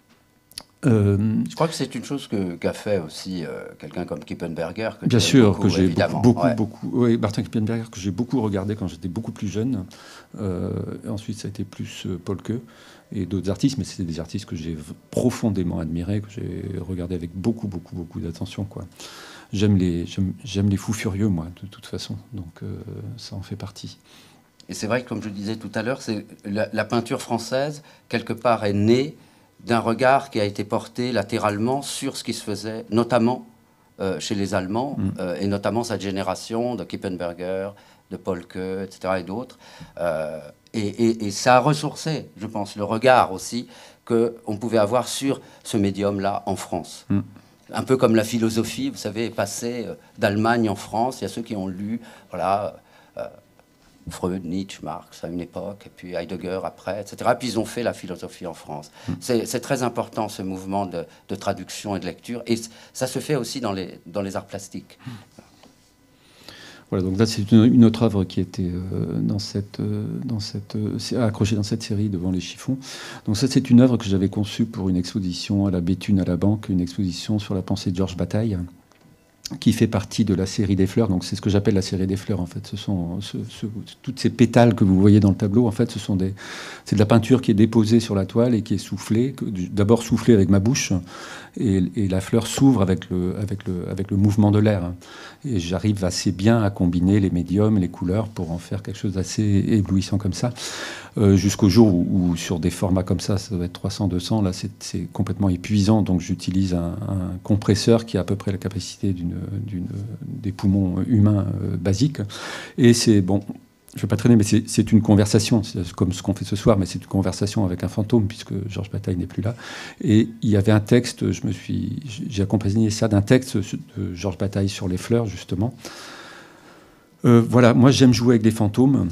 Speaker 3: je crois que c'est une chose qu'a fait aussi quelqu'un comme Kippenberger.
Speaker 2: Bien sûr, que j'ai beaucoup. Oui, Martin Kippenberger, que j'ai beaucoup regardé quand j'étais beaucoup plus jeune. Ensuite, ça a été plus Polke et d'autres artistes, mais c'était des artistes que j'ai profondément admirés, que j'ai regardé avec beaucoup d'attention, quoi. J'aime les fous furieux, moi, de toute façon. Donc, ça en fait partie.
Speaker 3: Et c'est vrai que, comme je disais tout à l'heure, la peinture française, quelque part, est née d'un regard qui a été porté latéralement sur ce qui se faisait, notamment chez les Allemands, et notamment cette génération de Kippenberger, de Polke, etc., et d'autres. Et ça a ressourcé, je pense, le regard aussi qu'on pouvait avoir sur ce médium-là en France. Un peu comme la philosophie, vous savez, est passée d'Allemagne en France. Il y a ceux qui ont lu, voilà, Freud, Nietzsche, Marx à une époque, et puis Heidegger après, etc. Puis ils ont fait la philosophie en France. C'est très important, ce mouvement de traduction et de lecture. Et ça se fait aussi dans les arts plastiques.
Speaker 2: Voilà, donc là, c'est une autre œuvre qui était accrochée dans cette série devant les chiffons. Donc ça, c'est une œuvre que j'avais conçue pour une exposition à la Béthune à la Banque, une exposition sur la pensée de Georges Bataille, qui fait partie de la série des fleurs. Donc c'est ce que j'appelle la série des fleurs, en fait. Ce sont toutes ces pétales que vous voyez dans le tableau, en fait, c'est de la peinture qui est déposée sur la toile et qui est soufflée, d'abord soufflée avec ma bouche, et la fleur s'ouvre avec le mouvement de l'air. Et j'arrive assez bien à combiner les médiums, les couleurs, pour en faire quelque chose d'assez éblouissant comme ça. jusqu'au jour où sur des formats comme ça doit être 300, 200, là c'est complètement épuisant, donc j'utilise un compresseur qui a à peu près la capacité des poumons humains basiques, et c'est bon. Je ne vais pas traîner, mais c'est une conversation, c'est comme ce qu'on fait ce soir, mais c'est une conversation avec un fantôme, puisque Georges Bataille n'est plus là. Et il y avait un texte, j'ai accompagné ça d'un texte de Georges Bataille sur les fleurs, justement. Voilà, moi j'aime jouer avec des fantômes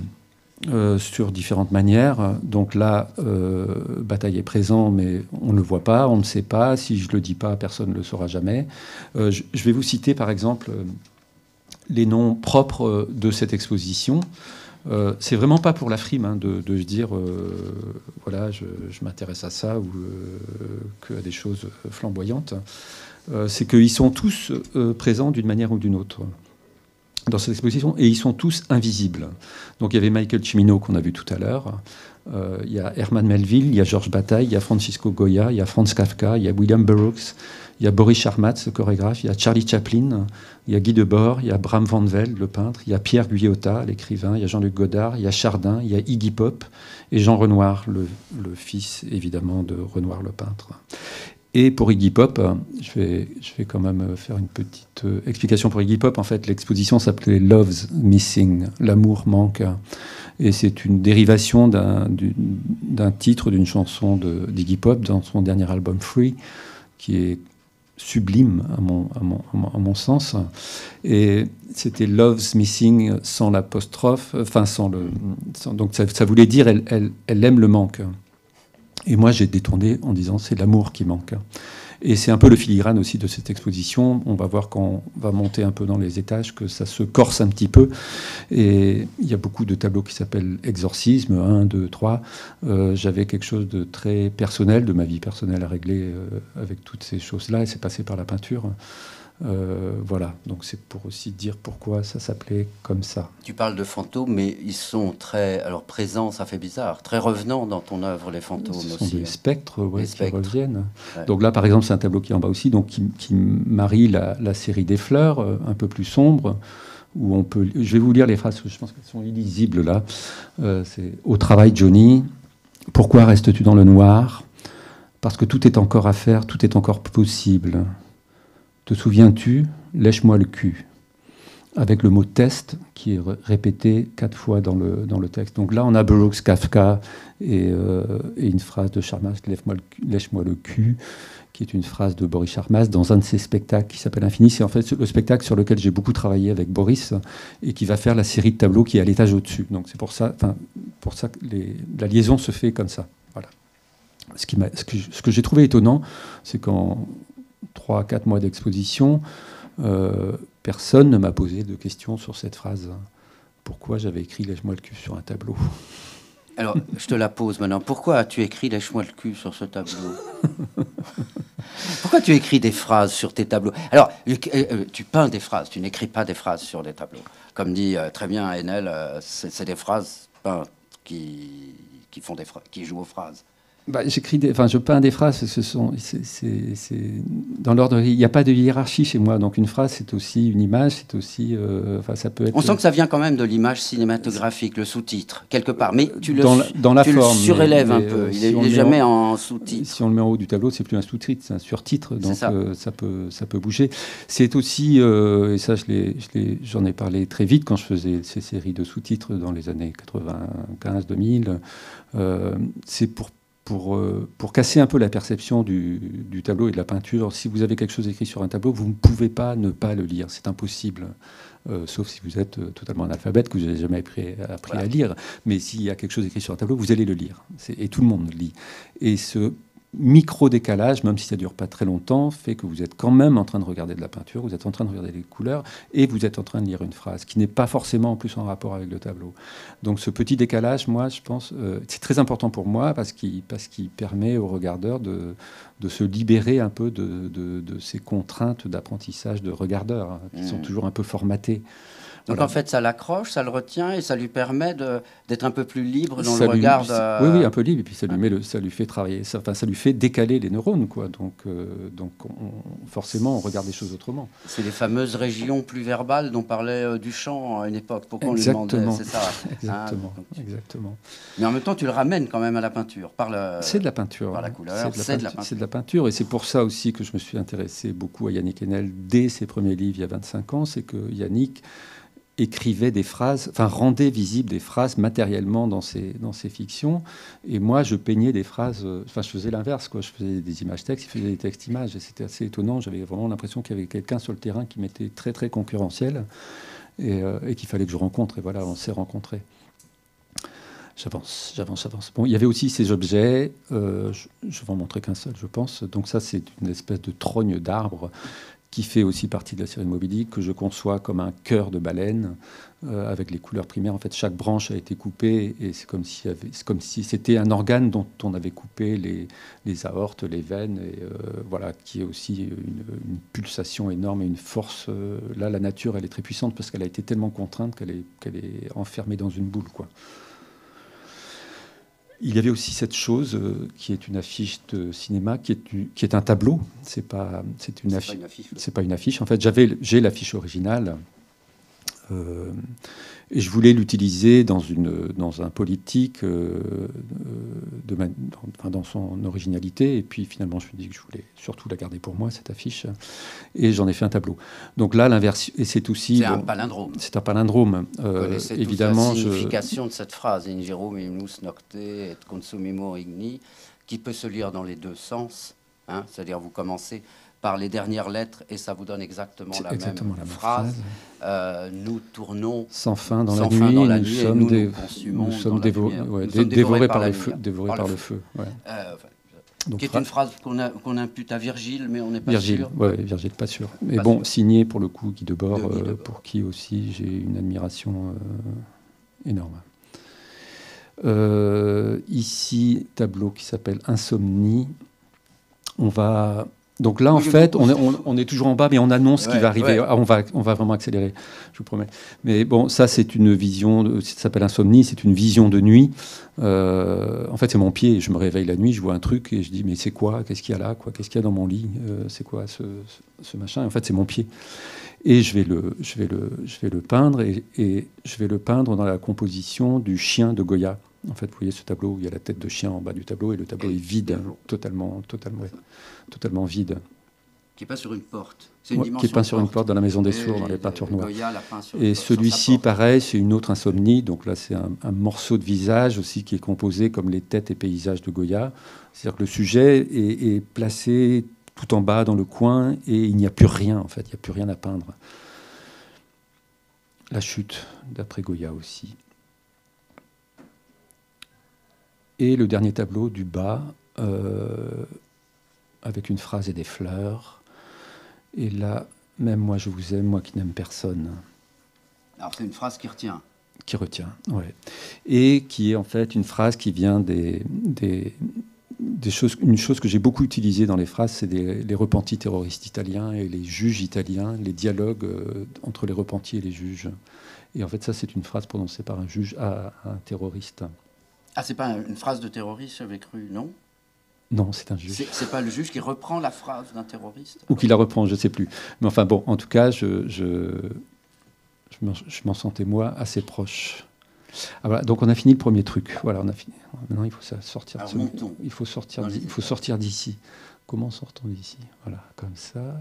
Speaker 2: sur différentes manières. Donc là, Bataille est présent, mais on ne le voit pas, on ne sait pas. Si je ne le dis pas, personne ne le saura jamais. Je vais vous citer, par exemple, les noms propres de cette exposition. C'est vraiment pas pour la frime hein, de se dire voilà, je m'intéresse à ça ou qu'à des choses flamboyantes. C'est qu'ils sont tous présents d'une manière ou d'une autre dans cette exposition, et ils sont tous invisibles. Donc il y avait Michael Cimino qu'on a vu tout à l'heure, il y a Herman Melville, il y a Georges Bataille, il y a Francisco Goya, il y a Franz Kafka, il y a William Burroughs, il y a Boris Charmatz, le chorégraphe, il y a Charlie Chaplin, il y a Guy Debord, il y a Bram van Velde, le peintre, il y a Pierre Guyota, l'écrivain, il y a Jean-Luc Godard, il y a Chardin, il y a Iggy Pop et Jean Renoir, le fils évidemment de Renoir le peintre. Et pour Iggy Pop, je vais quand même faire une petite explication pour Iggy Pop. En fait, l'exposition s'appelait Love's Missing, l'amour manque. Et c'est une dérivation d'un titre d'une chanson d'Iggy Pop dans son dernier album Free, qui est sublime à mon sens. Et c'était Love's Missing sans l'apostrophe, enfin donc ça voulait dire elle aime le manque. Et moi j'ai détourné en disant c'est l'amour qui manque. Et c'est un peu le filigrane aussi de cette exposition. On va voir quand on va monter un peu dans les étages que ça se corse un petit peu. Et il y a beaucoup de tableaux qui s'appellent Exorcisme, 1, 2, 3. J'avais quelque chose de très personnel, de ma vie personnelle à régler avec toutes ces choses-là. Et c'est passé par la peinture. Voilà, donc c'est pour aussi dire pourquoi ça s'appelait comme ça.
Speaker 3: Tu parles de fantômes, mais ils sont très... Alors présents, ça fait bizarre. Très revenants dans ton œuvre, les fantômes aussi.
Speaker 2: Ce sont des spectres, ouais, qui
Speaker 3: spectres
Speaker 2: reviennent.
Speaker 3: Ouais.
Speaker 2: Donc là, par exemple, c'est un tableau qui est en bas aussi, donc qui marie la série des fleurs, un peu plus sombre, où on peut... Je vais vous lire les phrases, parce que je pense qu'elles sont illisibles là. C'est « Au travail, Johnny, pourquoi restes-tu dans le noir ? Parce que tout est encore à faire, tout est encore possible. Te souviens-tu ? Lèche-moi le cul », avec le mot test qui est répété 4 fois dans le texte. Donc là, on a Burroughs, Kafka et une phrase de Charmas, lèche-moi le cul, qui est une phrase de Boris Charmas dans un de ses spectacles qui s'appelle Infini. C'est en fait le spectacle sur lequel j'ai beaucoup travaillé avec Boris et qui va faire la série de tableaux qui est à l'étage au-dessus. Donc c'est pour ça que la liaison se fait comme ça. Voilà. Ce que j'ai trouvé étonnant, c'est qu'en 3 à 4 mois d'exposition, personne ne m'a posé de questions sur cette phrase. Pourquoi j'avais écrit « Lèche-moi le cul » sur un tableau ?
Speaker 3: Alors, je te la pose maintenant. Pourquoi as-tu écrit « Lèche-moi le cul » sur ce tableau ? Pourquoi tu écris des phrases sur tes tableaux ? Alors, tu peins des phrases, tu n'écris pas des phrases sur des tableaux. Comme dit très bien Enel, c'est des phrases peintes qui jouent aux phrases.
Speaker 2: Je peins des phrases. Dans l'ordre. Il n'y a pas de hiérarchie chez moi. Donc une phrase, c'est aussi une image, c'est aussi. Ça peut être.
Speaker 3: On sent que ça vient quand même de l'image cinématographique, le sous-titre quelque part. Mais tu le surélèves un peu. Il n'est jamais en sous-titre.
Speaker 2: Si on le met en haut du tableau, c'est plus un sous-titre, c'est un sur-titre. Donc ça peut bouger. C'est aussi, et ça j'en ai parlé très vite quand je faisais ces séries de sous-titres dans les années 95-2000. C'est pour casser un peu la perception du tableau et de la peinture. Si vous avez quelque chose écrit sur un tableau, vous ne pouvez pas ne pas le lire. C'est impossible, sauf si vous êtes totalement analphabète, que vous n'avez jamais appris à lire. Mais s'il y a quelque chose écrit sur un tableau, vous allez le lire. Et tout le monde le lit. Et ce micro-décalage, même si ça ne dure pas très longtemps, fait que vous êtes quand même en train de regarder de la peinture, vous êtes en train de regarder les couleurs, et vous êtes en train de lire une phrase, qui n'est pas forcément en plus en rapport avec le tableau. Donc ce petit décalage, moi, je pense, c'est très important pour moi, parce qu'il permet au regardeur de se libérer un peu de ces contraintes d'apprentissage de regardeur, hein, qui sont toujours un peu formatées.
Speaker 3: Donc
Speaker 2: Voilà.
Speaker 3: en fait, ça l'accroche, ça le retient et ça lui permet d'être un peu plus libre dans
Speaker 2: Ça
Speaker 3: le
Speaker 2: lui-
Speaker 3: regard.
Speaker 2: Oui, un peu libre, et puis ça lui fait travailler, ça lui fait décaler les neurones, quoi. Donc forcément, on regarde les choses autrement.
Speaker 3: C'est les fameuses régions plus verbales dont parlait Duchamp à une époque. Pourquoi on lui
Speaker 2: Exactement.
Speaker 3: demandait, c'est ça.
Speaker 2: Exactement,
Speaker 3: Donc
Speaker 2: exactement.
Speaker 3: Mais en même temps, tu le ramènes quand même à la peinture.
Speaker 2: C'est de la peinture.
Speaker 3: Par la couleur,
Speaker 2: C'est de la peinture. Et c'est pour ça aussi que je me suis intéressé beaucoup à Yannick Enel dès ses premiers livres il y a 25 ans. C'est que Yannick écrivait des phrases, enfin rendait visibles des phrases matériellement dans ses fictions. Et moi, je peignais des phrases, enfin je faisais l'inverse, quoi. Je faisais des images-textes, il faisait des textes-images. Et c'était assez étonnant. J'avais vraiment l'impression qu'il y avait quelqu'un sur le terrain qui m'était très, très concurrentiel et qu'il fallait que je rencontre. Et voilà, on s'est rencontrés. J'avance. Bon, il y avait aussi ces objets, je vais en montrer qu'un seul, je pense. Donc ça, c'est une espèce de trogne d'arbre qui fait aussi partie de la série Moby Dick, que je conçois comme un cœur de baleine, avec les couleurs primaires. En fait, chaque branche a été coupée, et c'est comme si c'était un organe dont on avait coupé les aortes, les veines, et voilà, qui est aussi une pulsation énorme et une force. Là, la nature, elle est très puissante, parce qu'elle a été tellement contrainte qu'elle est enfermée dans une boule, quoi. Il y avait aussi cette chose qui est une affiche de cinéma, qui est un tableau. C'est pas une affiche. En fait, j'ai l'affiche originale. Et je voulais l'utiliser dans un polyptyque dans son originalité. Et puis finalement, je me suis dit que je voulais surtout la garder pour moi, cette affiche. Et j'en ai fait un tableau. Donc là, l'inversion. Et c'est aussi.
Speaker 3: C'est un palindrome.
Speaker 2: C'est un palindrome. Évidemment,
Speaker 3: la signification de cette phrase, Ingero mimus nocte et consumimur igni, qui peut se lire dans les deux sens. Hein, c'est-à-dire, vous commencez par les dernières lettres et ça vous donne exactement la même phrase. Nous tournons
Speaker 2: sans fin dans la nuit, nous sommes dévorés par le feu. Ouais.
Speaker 3: Donc, qui est une phrase qu'on impute à Virgile, mais on n'est pas sûr.
Speaker 2: Virgile, pas sûr. Mais bon, signé pour le coup Guy Debord, pour qui aussi j'ai une admiration énorme. Ici, tableau qui s'appelle Insomnie. Donc là, en fait, on est toujours en bas, mais on annonce ce qui va arriver. On va vraiment accélérer, je vous promets. Mais bon, ça, c'est une vision, ça s'appelle Insomnie, c'est une vision de nuit. En fait, c'est mon pied. Je me réveille la nuit, je vois un truc et je dis, mais c'est quoi? Qu'est-ce qu'il y a là, quoi? Qu'est-ce qu'il y a dans mon lit? C'est quoi ce machin? Et en fait, c'est mon pied. Et je vais le peindre, et je vais le peindre dans la composition du chien de Goya. En fait, vous voyez ce tableau où il y a la tête de chien en bas du tableau, et le tableau est vide, totalement vide.
Speaker 3: Qui est pas sur une porte.
Speaker 2: Qui est peint sur une porte dans la Maison des Sourds, dans les peintures noires. Et celui-ci, pareil, c'est une autre Insomnie. Donc là, c'est un morceau de visage aussi qui est composé comme les têtes et paysages de Goya. C'est-à-dire que le sujet est placé tout en bas dans le coin, et il n'y a plus rien, en fait. Il n'y a plus rien à peindre. La chute, d'après Goya aussi. Et le dernier tableau du bas, avec une phrase et des fleurs. Et là, même moi je vous aime, moi qui n'aime personne.
Speaker 3: Alors c'est une phrase qui retient.
Speaker 2: Qui retient, ouais. Et qui est en fait une phrase qui vient des choses. Une chose que j'ai beaucoup utilisée dans les phrases, c'est les repentis terroristes italiens et les juges italiens, les dialogues entre les repentis et les juges. Et en fait, ça, c'est une phrase prononcée par un juge à un terroriste.
Speaker 3: Ah, c'est pas une phrase de terroriste, j'avais cru, non?
Speaker 2: Non, c'est un juge.
Speaker 3: C'est pas le juge qui reprend la phrase d'un terroriste?
Speaker 2: Ou qui la reprend, je ne sais plus. Mais enfin bon, en tout cas, je m'en sentais, moi, assez proche. Ah, voilà, donc on a fini le premier truc. Voilà, on a fini. Maintenant, il faut sortir. Il faut sortir d'ici. Comment sortons d'ici? Voilà, comme ça.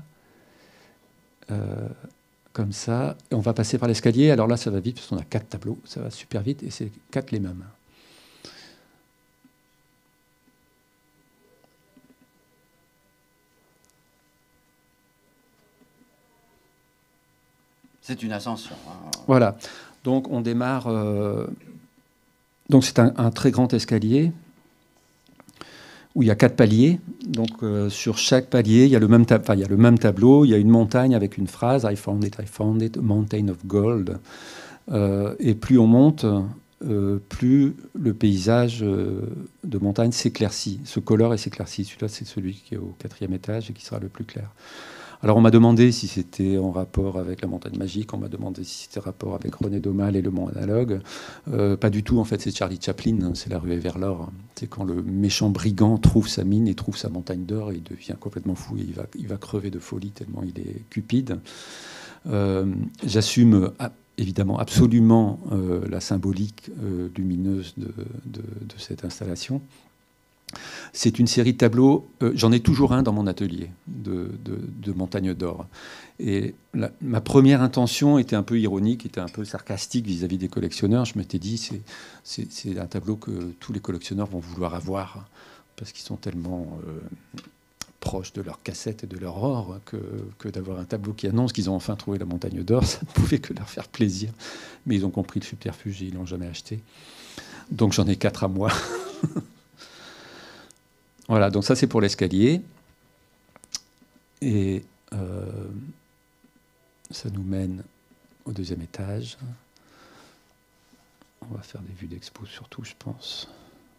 Speaker 2: Comme ça. Et on va passer par l'escalier. Alors là, ça va vite, parce qu'on a 4 tableaux. Ça va super vite, et c'est 4 les mêmes.
Speaker 3: C'est une ascension.
Speaker 2: Voilà. Donc on démarre. Donc c'est un très grand escalier où il y a 4 paliers. Donc sur chaque palier, il y a le même tableau. Il y a une montagne avec une phrase: I found it, a mountain of gold. Et plus on monte, plus le paysage de montagne s'éclaircit, se colore et s'éclaircit. Celui-là, c'est celui qui est au 4e étage et qui sera le plus clair. Alors, on m'a demandé si c'était en rapport avec la montagne magique, on m'a demandé si c'était en rapport avec René Daumal et le Mont Analogue. Pas du tout, en fait, c'est Charlie Chaplin, c'est la ruée vers l'or. C'est quand le méchant brigand trouve sa mine et trouve sa montagne d'or, il devient complètement fou et il va crever de folie tellement il est cupide. J'assume évidemment absolument la symbolique lumineuse de cette installation. C'est une série de tableaux, j'en ai toujours un dans mon atelier de Montagne d'Or. Et ma première intention était un peu ironique, était un peu sarcastique vis-à-vis des collectionneurs. Je m'étais dit, c'est un tableau que tous les collectionneurs vont vouloir avoir, parce qu'ils sont tellement proches de leur cassette et de leur or que d'avoir un tableau qui annonce qu'ils ont enfin trouvé la Montagne d'Or, ça ne pouvait que leur faire plaisir. Mais ils ont compris le subterfuge et ils ne l'ont jamais acheté. Donc j'en ai 4 à moi. Voilà, donc ça c'est pour l'escalier. Et ça nous mène au 2e étage. On va faire des vues d'expo surtout, je pense.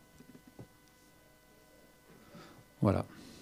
Speaker 2: Voilà.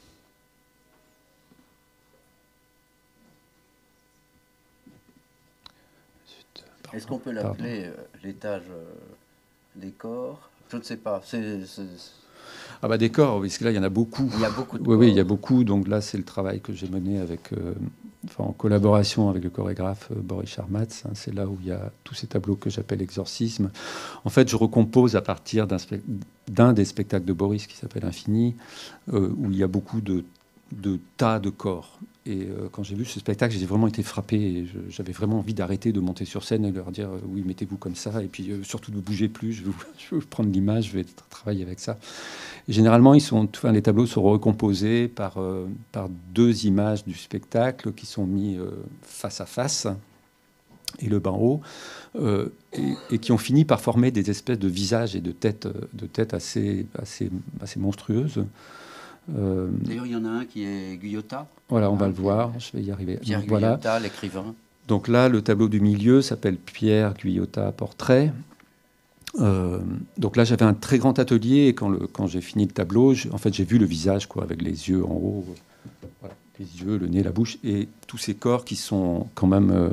Speaker 3: Est-ce qu'on peut l'appeler l'étage décor? Je ne sais pas.
Speaker 2: Ah bah décor, parce que là il y en a beaucoup.
Speaker 3: Il y a beaucoup.
Speaker 2: Oui, il y a beaucoup. Donc là c'est le travail que j'ai mené avec, en collaboration avec le chorégraphe Boris Charmatz. Hein, c'est là où il y a tous ces tableaux que j'appelle exorcisme. En fait, je recompose à partir d'un des spectacles de Boris qui s'appelle Infini, où il y a beaucoup de tas de corps. Et quand j'ai vu ce spectacle, j'ai vraiment été frappé. Et j'avais vraiment envie d'arrêter de monter sur scène et leur dire oui, mettez-vous comme ça. Et puis surtout ne bougez plus. Je vais vous prendre l'image. Je vais travailler avec ça. Et généralement, les tableaux sont recomposés par 2 images du spectacle qui sont mis face à face et le bas en haut, et qui ont fini par former des espèces de visages et de têtes assez monstrueuses.
Speaker 3: D'ailleurs, il y en a un qui est Guyotat.
Speaker 2: Voilà, on va le voir, je vais y arriver.
Speaker 3: Pierre
Speaker 2: Voilà.
Speaker 3: Guyotat, l'écrivain.
Speaker 2: Donc là, le tableau du milieu s'appelle Pierre Guyotat Portrait. Donc là, j'avais un très grand atelier, et quand j'ai fini le tableau, en fait, j'ai vu le visage, quoi, avec les yeux en haut, voilà, les yeux, le nez, la bouche, et tous ces corps qui sont quand même...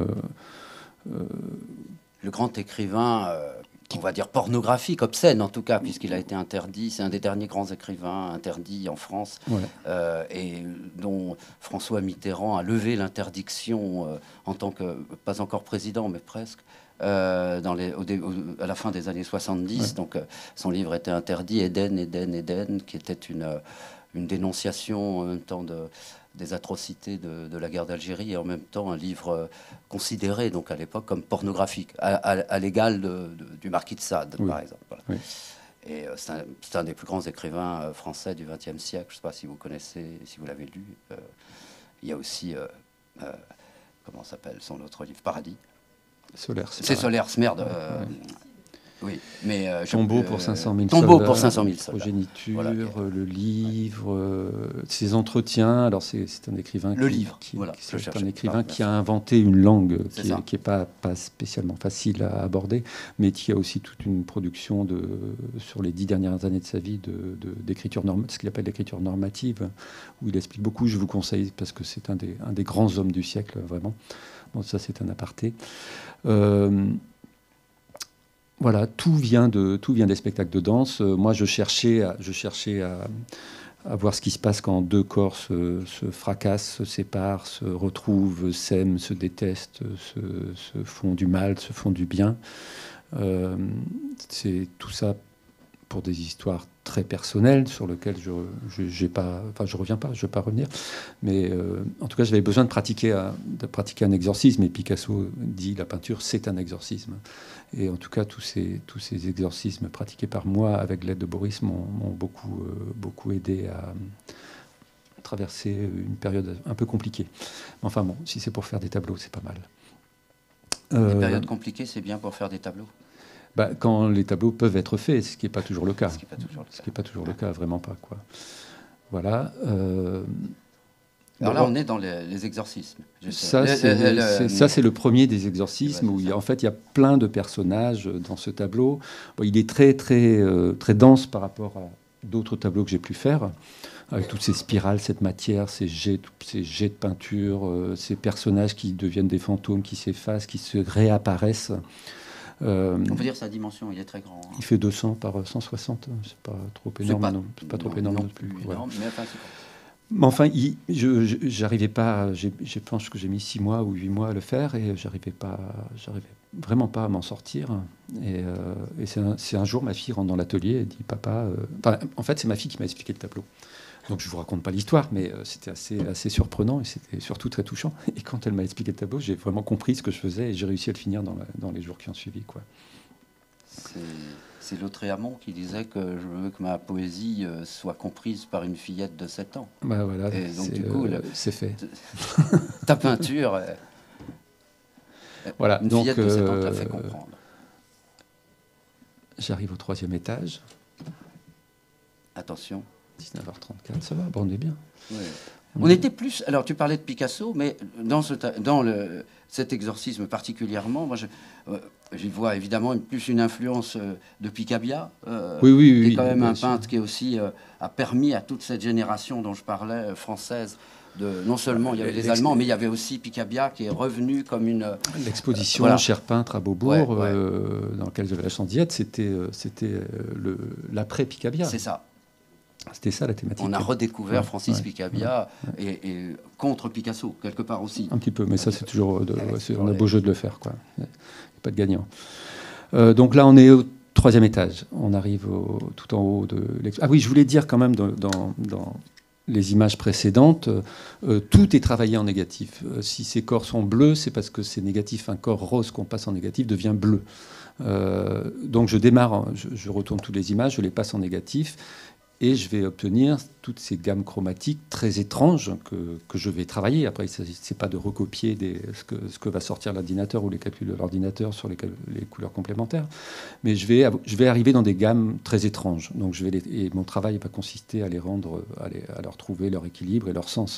Speaker 3: Le grand écrivain... on va dire pornographique, obscène en tout cas, puisqu'il a été interdit. C'est un des derniers grands écrivains interdits en France, et dont François Mitterrand a levé l'interdiction en tant que, pas encore président, mais presque, à la fin des années 70. Ouais. Donc son livre était interdit, Éden, Éden, Éden, qui était une dénonciation en même temps des atrocités de la guerre d'Algérie, et en même temps un livre considéré donc à l'époque comme pornographique, à l'égal du Marquis de Sade, par exemple. Voilà. Oui. Et c'est un des plus grands écrivains français du XXe siècle. Je ne sais pas si vous connaissez, si vous l'avez lu. Il y a aussi, comment s'appelle son autre livre, Paradis.
Speaker 2: Solers.
Speaker 3: C'est Solers, merde. Oui, mais
Speaker 2: Tombeau pour 500 000
Speaker 3: Tombeau pour 500 000 soldats.
Speaker 2: Progéniture, voilà, le livre, ses entretiens. Alors c'est un écrivain. C'est un écrivain qui a inventé une langue qui est pas spécialement facile à aborder, mais qui a aussi toute une production sur les 10 dernières années de sa vie d'écriture ce qu'il appelle l'écriture normative, où il explique beaucoup. Je vous conseille parce que c'est un des grands hommes du siècle, vraiment. Bon, ça c'est un aparté. Voilà, tout vient des spectacles de danse. Moi, je cherchais à voir ce qui se passe quand 2 corps se fracassent, se séparent, se retrouvent, s'aiment, se détestent, se font du mal, se font du bien. C'est tout ça pour des histoires très personnelles sur lesquelles je reviens pas, je ne vais pas revenir. Mais en tout cas, j'avais besoin de pratiquer un exorcisme. Et Picasso dit la peinture, c'est un exorcisme. Et en tout cas, tous ces exorcismes pratiqués par moi avec l'aide de Boris m'ont beaucoup aidé à traverser une période un peu compliquée. Enfin bon, si c'est pour faire des tableaux, c'est pas mal.
Speaker 3: Des périodes compliquées, c'est bien pour faire des tableaux.
Speaker 2: Quand les tableaux peuvent être faits, ce qui n'est pas toujours le cas.
Speaker 3: Ce qui n'est pas toujours le cas, vraiment pas, quoi.
Speaker 2: Voilà.
Speaker 3: Alors là, on est dans les exorcismes.
Speaker 2: Ça, c'est le premier des exorcismes où en fait, il y a plein de personnages dans ce tableau. Bon, il est très, très, très dense par rapport à d'autres tableaux que j'ai pu faire, avec toutes ces spirales, cette matière, ces jets de peinture, ces personnages qui deviennent des fantômes, qui s'effacent, qui se réapparaissent.
Speaker 3: On peut dire sa dimension, il est très grand. Hein.
Speaker 2: Il fait 200 par 160, c'est pas trop énorme. C'est pas trop énorme non plus.
Speaker 3: Énorme, mais enfin,
Speaker 2: mais enfin, j'arrivais pas. Je pense que j'ai mis 6 mois ou 8 mois à le faire et j'arrivais vraiment pas à m'en sortir. Et c'est un jour, ma fille rentre dans l'atelier et dit papa. En fait, c'est ma fille qui m'a expliqué le tableau. Donc je vous raconte pas l'histoire, mais c'était assez surprenant et c'était surtout très touchant. Et quand elle m'a expliqué le tableau, j'ai vraiment compris ce que je faisais et j'ai réussi à le finir dans les jours qui ont suivi, quoi.
Speaker 3: C'est Lautréamont qui disait que je veux que ma poésie soit comprise par une fillette de 7 ans.
Speaker 2: Bah voilà,
Speaker 3: et donc du coup,
Speaker 2: c'est fait.
Speaker 3: Ta peinture,
Speaker 2: voilà,
Speaker 3: une fillette de 7 ans te l'a fait comprendre.
Speaker 2: J'arrive au 3e étage.
Speaker 3: Attention.
Speaker 2: 19h34, ça va, bon, on est bien.
Speaker 3: Oui. On était plus... Alors, tu parlais de Picasso, mais dans cet exorcisme particulièrement, moi, j'y vois évidemment plus une influence de Picabia,
Speaker 2: oui,
Speaker 3: qui est quand même un peintre qui aussi a permis à toute cette génération dont je parlais, française, non seulement il y avait les Allemands, mais il y avait aussi Picabia qui est revenu comme une...
Speaker 2: L'exposition
Speaker 3: voilà.
Speaker 2: Cher peintre à Beaubourg, dans laquelle j'avais la chance d'y être, c'était l'après-Picabia.
Speaker 3: C'est ça.
Speaker 2: C'était ça la thématique.
Speaker 3: On a redécouvert Francis Picabia et contre Picasso, quelque part aussi.
Speaker 2: Un petit peu, mais ça c'est toujours... on a beau jeu de le faire, quoi. Il n'y a pas de gagnant. Donc là, on est au 3e étage. On arrive tout en haut de... Ah oui, je voulais dire quand même dans les images précédentes, tout est travaillé en négatif. Si ces corps sont bleus, c'est parce que c'est négatif. Un corps rose qu'on passe en négatif devient bleu. Donc je démarre, je retourne toutes les images, je les passe en négatif. Et je vais obtenir toutes ces gammes chromatiques très étranges que je vais travailler. Après, ce n'est pas de recopier ce que va sortir l'ordinateur ou les calculs de l'ordinateur sur les couleurs complémentaires. Mais je vais arriver dans des gammes très étranges. Donc et mon travail va consister à les rendre, à leur trouver leur équilibre et leur sens.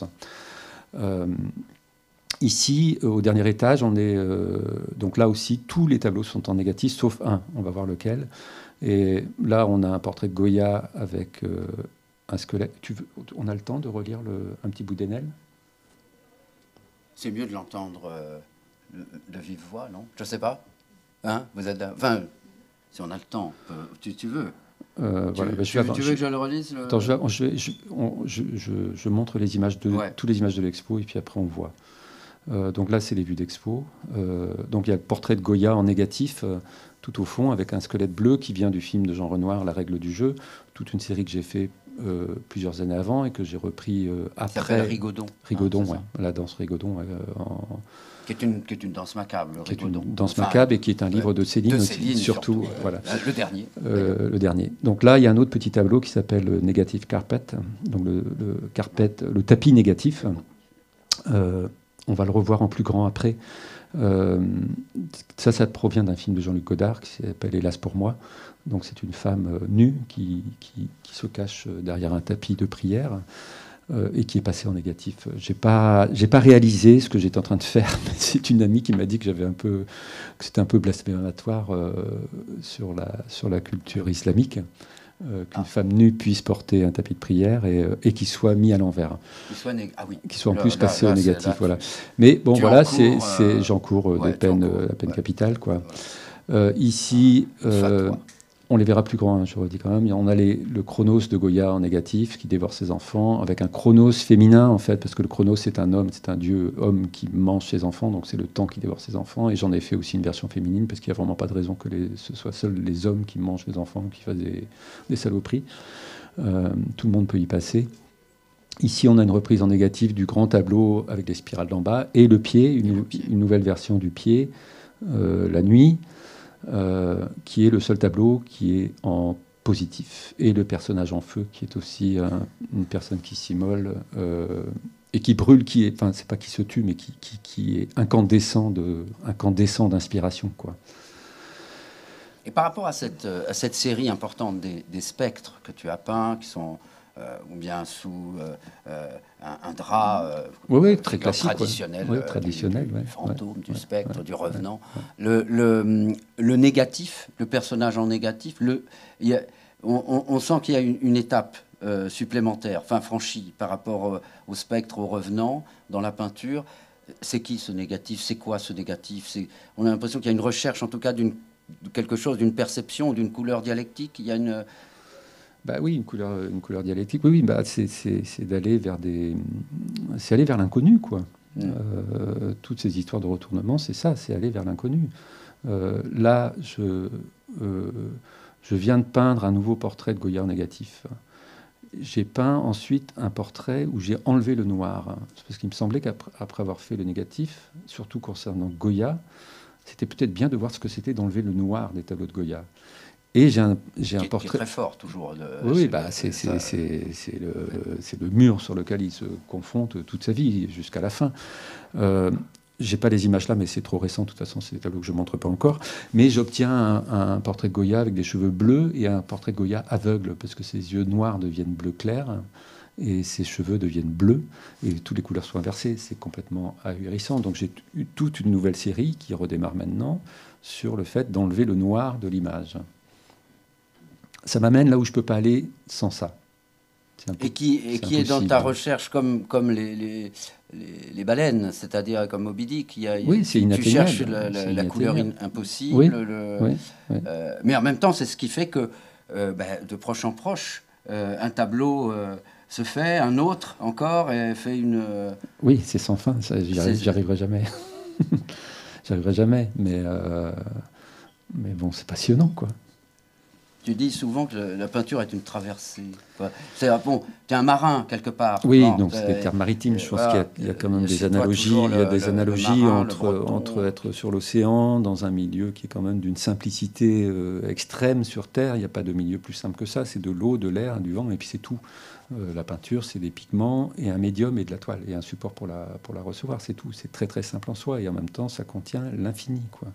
Speaker 2: Ici, au dernier étage, on est... donc là aussi, tous les tableaux sont en négatif, sauf un. On va voir lequel. Et là, on a un portrait de Goya avec un squelette. On a le temps de relire un petit bout d'Enel ?
Speaker 3: C'est mieux de l'entendre de vive voix, non ? Je ne sais pas. Hein ? Vous êtes... Enfin, si on a le temps, tu veux.
Speaker 2: Voilà,
Speaker 3: tu veux que je le relise
Speaker 2: Attends, je montre les images toutes les images de l'expo et puis après on voit. Donc là, c'est les vues d'expo. Donc il y a le portrait de Goya en négatif, tout au fond, avec un squelette bleu qui vient du film de Jean Renoir, La règle du jeu, toute une série que j'ai fait plusieurs années avant et que j'ai repris après.
Speaker 3: Ça s'appelle Rigaudon.
Speaker 2: Rigaudon, la danse Rigaudon.
Speaker 3: Qui est une danse macabre,
Speaker 2: qui est une danse macabre et qui est un livre de Céline, surtout. Voilà.
Speaker 3: Le dernier.
Speaker 2: Le dernier. Donc là, il y a un autre petit tableau qui s'appelle Negative Carpet, donc le tapis négatif. On va le revoir en plus grand après. Ça provient d'un film de Jean-Luc Godard qui s'appelle Hélas pour moi. Donc c'est une femme nue qui se cache derrière un tapis de prière et qui est passée en négatif. J'ai pas réalisé ce que j'étais en train de faire, mais c'est une amie qui m'a dit que c'était un peu blasphématoire sur la culture islamique. Qu'une femme nue puisse porter un tapis de prière et qu'il soit mis à l'envers. Qu'il soit en plus passé au négatif. Voilà. Mais bon, voilà, j'encours la peine capitale, quoi. Ici, on les verra plus grands, je redis quand même. On a le Chronos de Goya en négatif qui dévore ses enfants, avec un Chronos féminin, en fait, parce que le Chronos, c'est un homme, c'est un dieu homme qui mange ses enfants, donc c'est le temps qui dévore ses enfants. Et j'en ai fait aussi une version féminine, parce qu'il n'y a vraiment pas de raison que ce soit seuls les hommes qui mangent les enfants, qui fassent des saloperies. Tout le monde peut y passer. Ici, on a une reprise en négatif du grand tableau avec des spirales d'en bas, et le pied, une nouvelle version du pied, la nuit. Qui est le seul tableau qui est en positif. Et le personnage en feu, qui est aussi une personne qui s'immole et qui brûle, c'est pas qui se tue, mais qui est incandescent d'inspiration, quoi.
Speaker 3: Et par rapport à cette série importante des spectres que tu as peints, qui sont ou bien sous un drap
Speaker 2: Oui, très classique,
Speaker 3: traditionnel,
Speaker 2: traditionnel,
Speaker 3: du fantôme, du spectre, du revenant. Le négatif, le personnage en négatif, on sent qu'il y a une étape supplémentaire, franchie par rapport au spectre, au revenant dans la peinture. C'est qui ce négatif? C'est quoi ce négatif? On a l'impression qu'il y a une recherche, en tout cas, de quelque chose, d'une perception, d'une couleur dialectique. Il y a une...
Speaker 2: Oui, une couleur dialectique. Oui, c'est d'aller vers c'est aller vers l'inconnu, quoi. Toutes ces histoires de retournement, c'est ça, c'est aller vers l'inconnu. Là, je viens de peindre un nouveau portrait de Goya en négatif. J'ai peint ensuite un portrait où j'ai enlevé le noir. Parce qu'il me semblait qu'après avoir fait le négatif, surtout concernant Goya, c'était peut-être bien de voir ce que c'était d'enlever le noir des tableaux de Goya. Et j'ai un portrait...
Speaker 3: Qui est très fort, toujours.
Speaker 2: C'est le mur sur lequel il se confronte toute sa vie, jusqu'à la fin. J'ai pas les images là, mais c'est trop récent. De toute façon, c'est des tableaux que je montre pas encore. Mais j'obtiens un portrait de Goya avec des cheveux bleus et un portrait de Goya aveugle, parce que ses yeux noirs deviennent bleu clair et ses cheveux deviennent bleus et toutes les couleurs sont inversées. C'est complètement ahurissant. Donc j'ai eu toute une nouvelle série qui redémarre maintenant sur le fait d'enlever le noir de l'image. Ça m'amène là où je peux pas aller sans ça.
Speaker 3: Et qui est dans ta recherche comme les baleines, c'est-à-dire comme Moby Dick.
Speaker 2: C'est inatteignable.
Speaker 3: Tu cherches la couleur impossible.
Speaker 2: Oui.
Speaker 3: Mais en même temps, c'est ce qui fait que de proche en proche, un tableau se fait, un autre encore, et fait une...
Speaker 2: Oui, c'est sans fin. J'y arriverai jamais. J'arriverai jamais. Mais bon, c'est passionnant, quoi.
Speaker 3: Tu dis souvent que la peinture est une traversée. Tu es un marin, quelque part.
Speaker 2: Oui, donc c'est des termes maritimes. Je pense qu'il y a quand même des analogies. Il y a des analogies entre être sur l'océan, dans un milieu qui est quand même d'une simplicité extrême sur Terre. Il n'y a pas de milieu plus simple que ça. C'est de l'eau, de l'air, du vent, et puis c'est tout. La peinture, c'est des pigments et un médium et de la toile. Et un support pour la recevoir, c'est tout. C'est très, très simple en soi. Et en même temps, ça contient l'infini, quoi.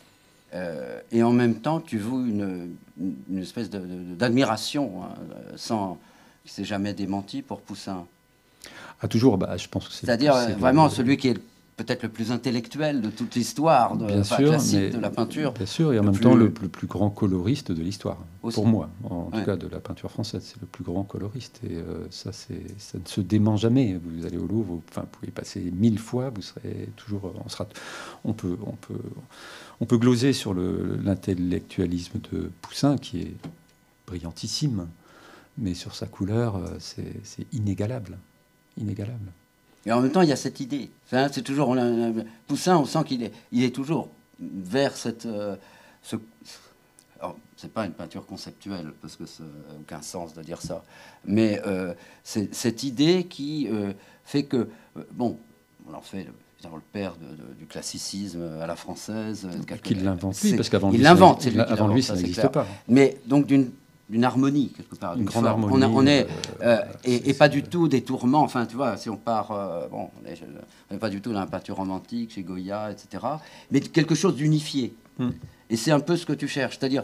Speaker 3: Et en même temps, tu voues une espèce d'admiration, qui ne s'est jamais démenti pour Poussin.
Speaker 2: Toujours, je pense que
Speaker 3: c'est-à-dire vraiment celui qui est peut-être le plus intellectuel de toute l'histoire classique de la peinture.
Speaker 2: Bien sûr, et en même temps le plus grand coloriste de l'histoire. Pour moi, en tout cas de la peinture française, c'est le plus grand coloriste. Et ça ne se dément jamais. Vous allez au Louvre, vous pouvez y passer 1000 fois, vous serez toujours... On peut gloser sur l'intellectualisme de Poussin, qui est brillantissime, mais sur sa couleur, c'est inégalable. Inégalable.
Speaker 3: Et en même temps, il y a cette idée. C'est toujours Poussin, on sent qu'il est toujours vers cette... Alors, c'est pas une peinture conceptuelle, parce que ça n'a aucun sens de dire ça. Mais c'est cette idée qui fait que... on en fait... le père du classicisme à la française.
Speaker 2: Qu'il l'invente, lui, parce qu'avant
Speaker 3: lui,
Speaker 2: ça n'existe pas.
Speaker 3: Mais donc d'une harmonie, quelque part.
Speaker 2: Une grande harmonie.
Speaker 3: On est, et pas du tout des tourments. Enfin, tu vois, si on part... on n'est pas du tout dans la peinture romantique, chez Goya, etc. Mais quelque chose d'unifié. Et c'est un peu ce que tu cherches. C'est-à-dire,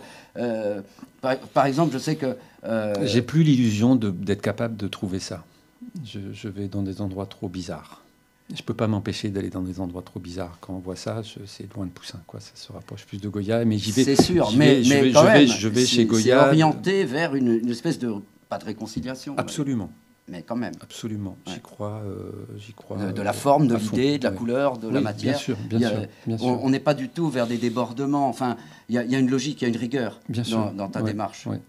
Speaker 3: par exemple, je sais que...
Speaker 2: J'ai plus l'illusion d'être capable de trouver ça. Je vais dans des endroits trop bizarres. Je ne peux pas m'empêcher d'aller dans des endroits trop bizarres. Quand on voit ça, c'est loin de Poussin, quoi. Ça se rapproche plus de Goya, mais j'y vais.
Speaker 3: C'est sûr,
Speaker 2: je vais chez Goya.
Speaker 3: C'est orienté vers une espèce de... Pas de réconciliation.
Speaker 2: Absolument.
Speaker 3: Mais quand même.
Speaker 2: Absolument. Ouais. J'y crois.
Speaker 3: De la forme, de l'idée, de la couleur, de la matière.
Speaker 2: Bien sûr, bien sûr.
Speaker 3: On n'est pas du tout vers des débordements. Enfin, il y a une logique, il y a une rigueur dans ta démarche.
Speaker 2: Ouais.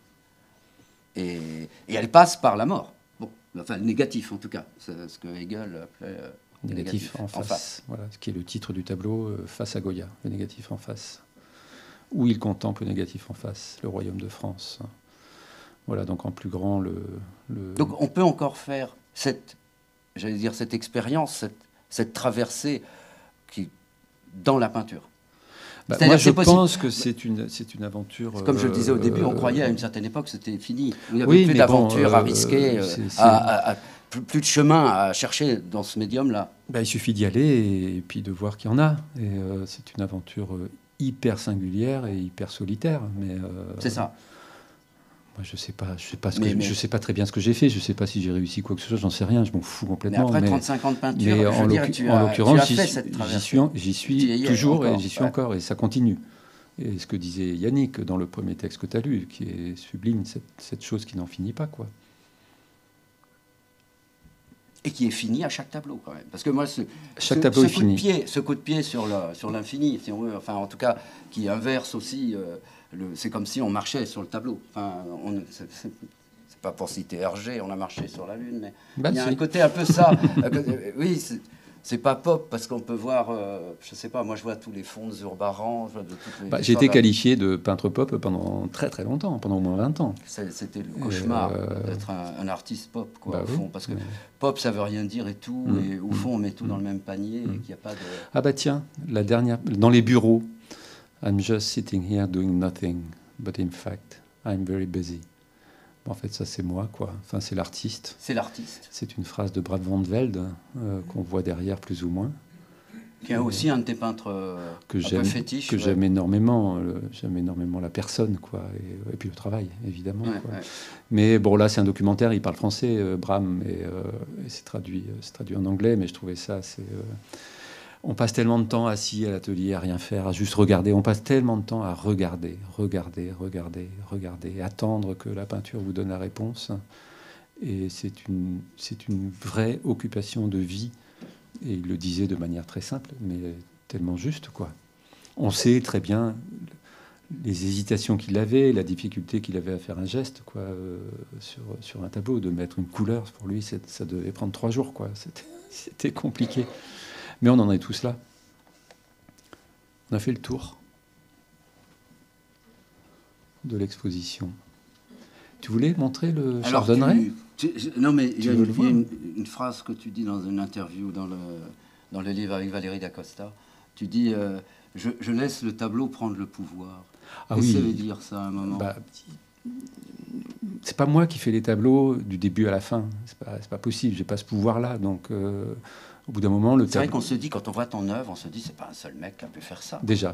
Speaker 3: Et elle passe par la mort. Enfin, le négatif, en tout cas. C'est ce que Hegel appelait
Speaker 2: négatif en face. Voilà, ce qui est le titre du tableau, Face à Goya, le négatif en face. Où il contemple le négatif en face, le royaume de France. Voilà, donc en plus grand,
Speaker 3: Donc on peut encore faire cette expérience, cette traversée dans la peinture.
Speaker 2: Moi, je pense que c'est une aventure...
Speaker 3: Comme je le disais au début, on croyait à une certaine époque que c'était fini. Il n'y avait plus d'aventure à risquer, plus de chemin à chercher dans ce médium-là.
Speaker 2: Il suffit d'y aller et puis de voir qu'il y en a. Et c'est une aventure hyper singulière et hyper solitaire. Mais
Speaker 3: c'est ça.
Speaker 2: Moi, je sais pas je sais pas très bien ce que j'ai fait. Je sais pas si j'ai réussi quoi que ce soit. J'en sais rien. Je m'en fous
Speaker 3: Mais
Speaker 2: complètement.
Speaker 3: après 35 ans de peinture,
Speaker 2: mais
Speaker 3: je
Speaker 2: en
Speaker 3: veux dire,
Speaker 2: l'occurrence,
Speaker 3: tu as fait cette traversée.
Speaker 2: j'y
Speaker 3: Tu y
Speaker 2: suis
Speaker 3: es
Speaker 2: toujours
Speaker 3: encore,
Speaker 2: et j'y suis
Speaker 3: ouais.
Speaker 2: encore et ça continue. Et ce que disait Yannick dans le premier texte que tu as lu, qui est sublime, cette chose qui n'en finit pas, quoi.
Speaker 3: Et qui est fini à chaque tableau, quand même. Parce que moi,
Speaker 2: Chaque tableau est fini.
Speaker 3: Ce coup de pied sur l'infini, si on veut, enfin, en tout cas, qui inverse aussi, c'est comme si on marchait sur le tableau. Enfin, c'est pas pour citer Hergé, on a marché sur la Lune, mais il y a un côté un peu ça. Oui, c'est pas pop, parce qu'on peut voir, je sais pas, moi je vois tous les fonds de Zurbaran.
Speaker 2: J'ai été qualifié de peintre pop pendant très très longtemps, pendant au moins 20 ans.
Speaker 3: C'était le cauchemar d'être un artiste pop, quoi, au fond. Parce que pop, ça veut rien dire et tout, et au fond, on met tout dans le même panier, et qu'il n'y a pas de...
Speaker 2: Ah bah tiens, la dernière, dans les bureaux, I'm just sitting here doing nothing, but in fact, I'm very busy. En fait, ça, c'est moi, quoi. Enfin, c'est l'artiste.
Speaker 3: C'est l'artiste.
Speaker 2: C'est une phrase de Brad Van Velde qu'on voit derrière, plus ou moins.
Speaker 3: Qui est aussi un de tes peintres un peu fétiche.
Speaker 2: Que j'aime énormément. J'aime énormément la personne, quoi. Et puis le travail, évidemment.
Speaker 3: Ouais,
Speaker 2: quoi.
Speaker 3: Ouais.
Speaker 2: Mais bon, là, c'est un documentaire. Il parle français, Bram, et c'est traduit en anglais. Mais je trouvais ça assez... On passe tellement de temps assis à l'atelier, à rien faire, à juste regarder. On passe tellement de temps à regarder, attendre que la peinture vous donne la réponse. Et c'est une vraie occupation de vie. Et il le disait de manière très simple, mais tellement juste, quoi. On sait très bien les hésitations qu'il avait, la difficulté qu'il avait à faire un geste, quoi, sur un tableau, de mettre une couleur. Pour lui, ça devait prendre 3 jours, quoi. C'était compliqué. Mais on en est tous là. On a fait le tour de l'exposition. Tu voulais montrer le Chardonneret ?
Speaker 3: Non, mais il y a une phrase que tu dis dans une interview dans le livre avec Valérie Dacosta. Tu dis je laisse le tableau prendre le pouvoir. Qu'est-ce que ça veut dire, ça, à un moment ?
Speaker 2: C'est pas moi qui fais les tableaux du début à la fin. C'est pas possible. J'ai pas ce pouvoir-là. Donc, au bout d'un moment,
Speaker 3: c'est vrai qu'on se dit, quand on voit ton œuvre, on se dit, c'est pas un seul mec qui a pu faire ça.
Speaker 2: Déjà.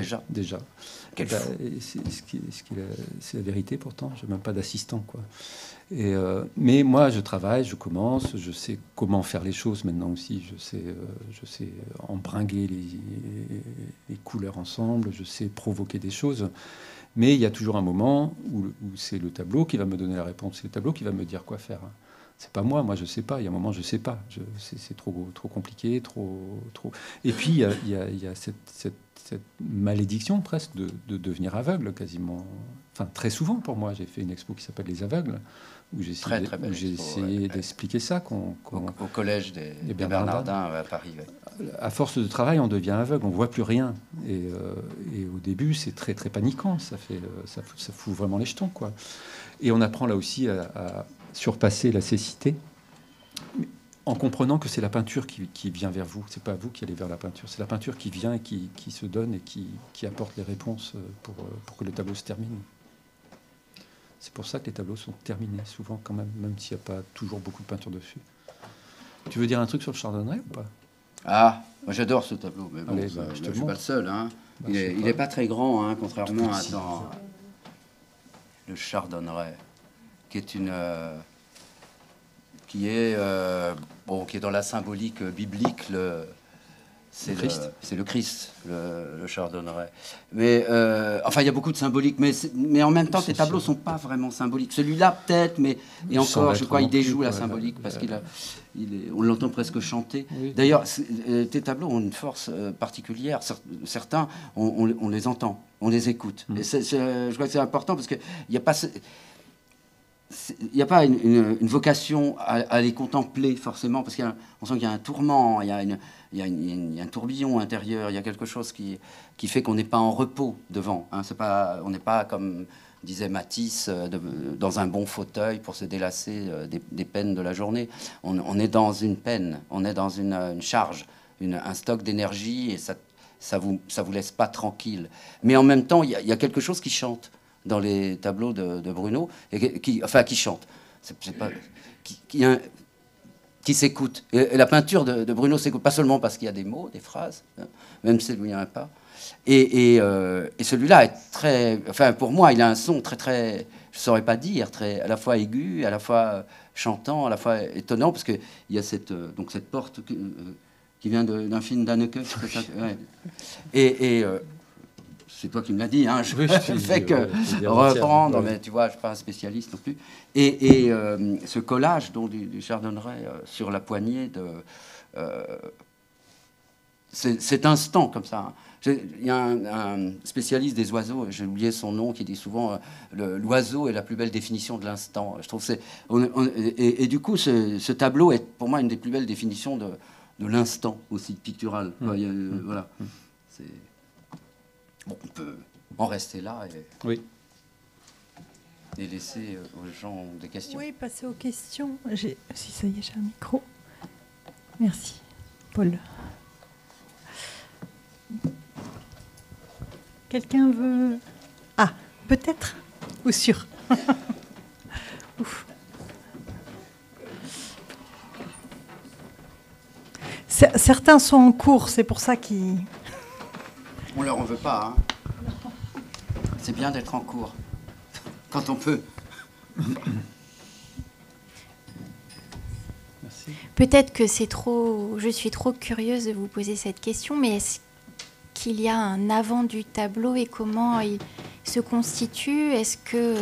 Speaker 2: C'est la vérité, pourtant. J'ai même pas d'assistant, quoi. Mais moi, je travaille, je commence, je sais comment faire les choses maintenant aussi. Je sais embringuer les couleurs ensemble, je sais provoquer des choses. Mais il y a toujours un moment où c'est le tableau qui va me donner la réponse. C'est le tableau qui va me dire quoi faire. C'est pas moi je sais pas. Il y a un moment, je sais pas. C'est trop compliqué, trop. Et puis il y a cette malédiction presque de devenir aveugle quasiment. Enfin, très souvent pour moi. J'ai fait une expo qui s'appelle Les Aveugles, où j'ai essayé d'expliquer ça.
Speaker 3: Au collège des Bernardins à Paris. Ouais.
Speaker 2: À force de travail, on devient aveugle, on voit plus rien. Et au début, c'est très très paniquant. Ça fout vraiment les jetons, quoi. Et on apprend là aussi à surpasser la cécité, en comprenant que c'est la peinture qui vient vers vous. C'est pas vous qui allez vers la peinture. C'est la peinture qui vient et qui se donne et qui apporte les réponses pour que le tableau se termine. C'est pour ça que les tableaux sont terminés, souvent quand même s'il n'y a pas toujours beaucoup de peinture dessus. Tu veux dire un truc sur le Chardonneret ou pas ?
Speaker 3: Ah, moi j'adore ce tableau, mais bon,
Speaker 2: allez,
Speaker 3: je ne
Speaker 2: te
Speaker 3: suis pas le seul. Hein. Il n'est pas très grand, hein, contrairement à le Chardonneret, qui est qui est dans la symbolique biblique. C'est le Christ, le Chardonneret. Mais enfin, il y a beaucoup de symbolique, mais en même temps, ces tableaux sont pas vraiment symboliques. Celui-là, peut-être, mais et encore, je crois, il déjoue la symbolique parce on l'entend presque chanter. Oui. D'ailleurs, tes tableaux ont une force particulière. Certains, on les entend, on les écoute. Et je crois que c'est important parce que il n'y a pas. Il n'y a pas une vocation à les contempler forcément, parce qu'on sent qu'il y a un tourment, il y a un tourbillon intérieur, il y a quelque chose qui fait qu'on n'est pas en repos devant. Hein. On n'est pas, comme disait Matisse, dans un bon fauteuil pour se délasser des peines de la journée. On est dans une peine, on est dans une charge, un stock d'énergie, et ça vous laisse pas tranquille. Mais en même temps, il y a quelque chose qui chante dans les tableaux de Bruno, et qui chante, qui s'écoute. Et la peinture de Bruno s'écoute, pas seulement parce qu'il y a des mots, des phrases, hein, même s'il n'y en a pas. Et celui-là est très... Enfin, pour moi, il a un son très, très... je saurais pas dire, à la fois aigu, à la fois chantant, à la fois étonnant, parce qu'il y a cette porte qui vient d'un film d'Haneke. Ouais. Et c'est toi qui me l'as dit, hein, je ne fais que reprendre, mais tu vois, je ne suis pas un spécialiste non plus. Et ce collage du Chardonneret sur la poignée, cet instant comme ça. Il y a un spécialiste des oiseaux, j'ai oublié son nom, qui dit souvent l'oiseau est la plus belle définition de l'instant. Je trouve et du coup, ce tableau est pour moi une des plus belles définitions de l'instant aussi pictural. Voilà. Bon, on peut en rester là et laisser aux gens des questions.
Speaker 1: Oui, passer aux questions. Si ça y est, j'ai un micro. Merci, Paul. Quelqu'un veut... Ah, peut-être ou sûr. Ouf. Certains sont en cours, c'est pour ça qu'ils...
Speaker 3: On leur en veut pas. Hein. C'est bien d'être en cours, quand on peut.
Speaker 2: Merci.
Speaker 4: Peut-être que je suis trop curieuse de vous poser cette question, mais est-ce qu'il y a un avant du tableau et comment il se constitue? Est-ce que,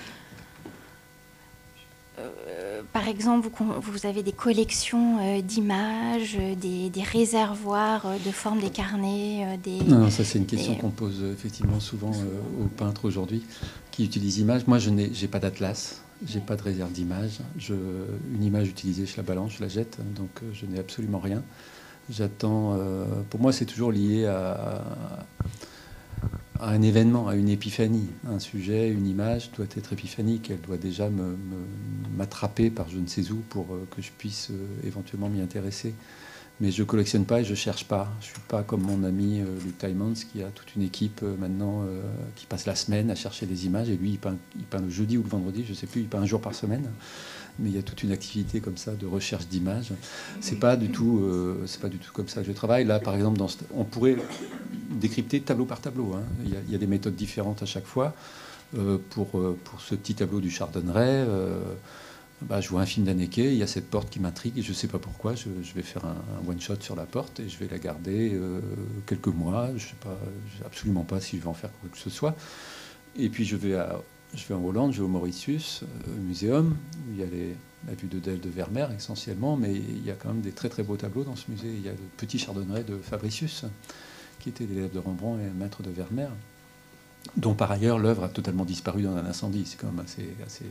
Speaker 4: par exemple, vous avez des collections d'images, des réservoirs de forme des carnets
Speaker 2: Non, ça c'est une question qu'on pose effectivement souvent aux peintres aujourd'hui qui utilisent images. Moi, je n'ai pas d'atlas, j'ai pas de réserve d'images. Une image utilisée, je la balance, je la jette, donc je n'ai absolument rien. J'attends. Pour moi, c'est toujours lié à un événement, à une épiphanie. Un sujet, une image doit être épiphanique. Elle doit déjà m'attraper par je ne sais où pour que je puisse éventuellement m'y intéresser. Mais je collectionne pas et je cherche pas. Je suis pas comme mon ami Luc Tymans qui a toute une équipe maintenant qui passe la semaine à chercher des images. Et lui, il peint le jeudi ou le vendredi, je sais plus. Il peint un jour par semaine. Mais il y a toute une activité comme ça de recherche d'images. C'est pas du tout comme ça que je travaille. Là, par exemple, on pourrait décrypter tableau par tableau. Hein. Il y a des méthodes différentes à chaque fois. Pour ce petit tableau du Chardonneret, je vois un film d'Haneke, il y a cette porte qui m'intrigue et je ne sais pas pourquoi. Je vais faire un one-shot sur la porte et je vais la garder quelques mois. Je sais absolument pas si je vais en faire quoi que ce soit. Et puis je vais en Hollande, je vais au Mauritius, au muséum, où il y a la vue de Delle de Vermeer essentiellement, mais il y a quand même des très très beaux tableaux dans ce musée. Il y a le petit Chardonneret de Fabricius, qui était l'élève de Rembrandt et maître de Vermeer, dont par ailleurs l'œuvre a totalement disparu dans un incendie. C'est quand même assez...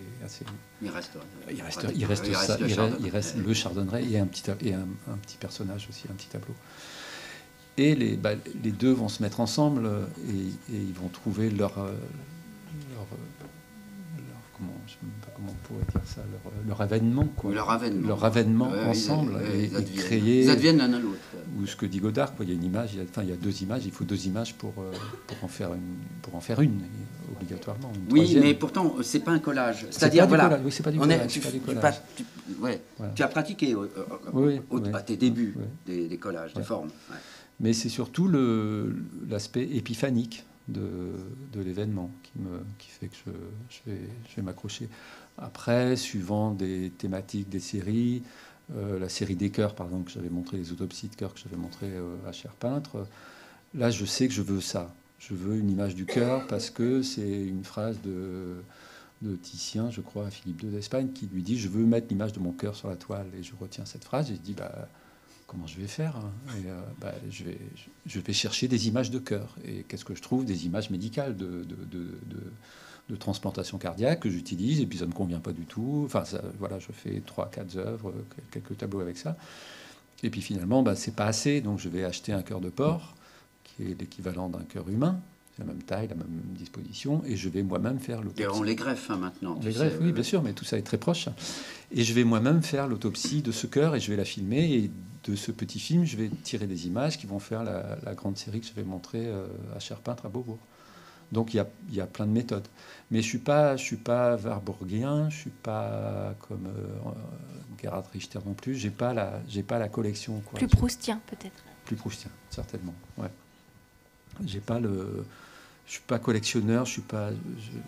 Speaker 2: Il reste le Chardonneret et un petit personnage aussi, un petit tableau. Et les deux vont se mettre ensemble et ils vont trouver leur comment on pourrait dire ça, leur avènement, quoi. Leur avènement ensemble et créer.
Speaker 3: Ils adviennent l'un à l'autre.
Speaker 2: Ou ce que dit Godard, quoi. Il y a une image, il y a deux images, il faut deux images pour en faire une obligatoirement. Une troisième.
Speaker 3: Mais pourtant c'est pas un collage. C'est-à-dire
Speaker 2: Oui, c'est pas du collage.
Speaker 3: Tu as pratiqué à tes débuts des collages, des formes. Ouais.
Speaker 2: Mais c'est surtout l'aspect épiphanique de l'événement qui fait que je vais m'accrocher. Après, suivant des thématiques, des séries, la série des cœurs, par exemple, que j'avais montré, les autopsies de cœur que j'avais montré à Cher Peintre, là, je sais que je veux ça. Je veux une image du cœur parce que c'est une phrase de Titien, je crois, à Philippe II d'Espagne, qui lui dit « Je veux mettre l'image de mon cœur sur la toile ». Et je retiens cette phrase et je dis comment je vais faire, hein. Et je vais chercher des images de cœur. Et qu'est-ce que je trouve? Des images médicales de transplantation cardiaque que j'utilise, et puis ça ne me convient pas du tout. Enfin, je fais 3-4 œuvres, quelques tableaux avec ça. Et puis finalement, c'est pas assez. Donc je vais acheter un cœur de porc, qui est l'équivalent d'un cœur humain. C'est la même taille, la même disposition, et je vais moi-même faire l'autopsie.
Speaker 3: Et on les greffe maintenant.
Speaker 2: Les greffes, oui, bien sûr, mais tout ça est très proche. Et je vais moi-même faire l'autopsie de ce cœur, et je vais la filmer, et de ce petit film, je vais tirer des images qui vont faire la grande série que je vais montrer à Cher Peintre à Beaubourg. Donc il y a plein de méthodes. Mais je suis pas warburgien, je suis pas comme Gerhard Richter non plus. J'ai pas la collection, quoi.
Speaker 4: Plus proustien peut-être.
Speaker 2: Plus proustien, certainement. Ouais. Je suis pas collectionneur,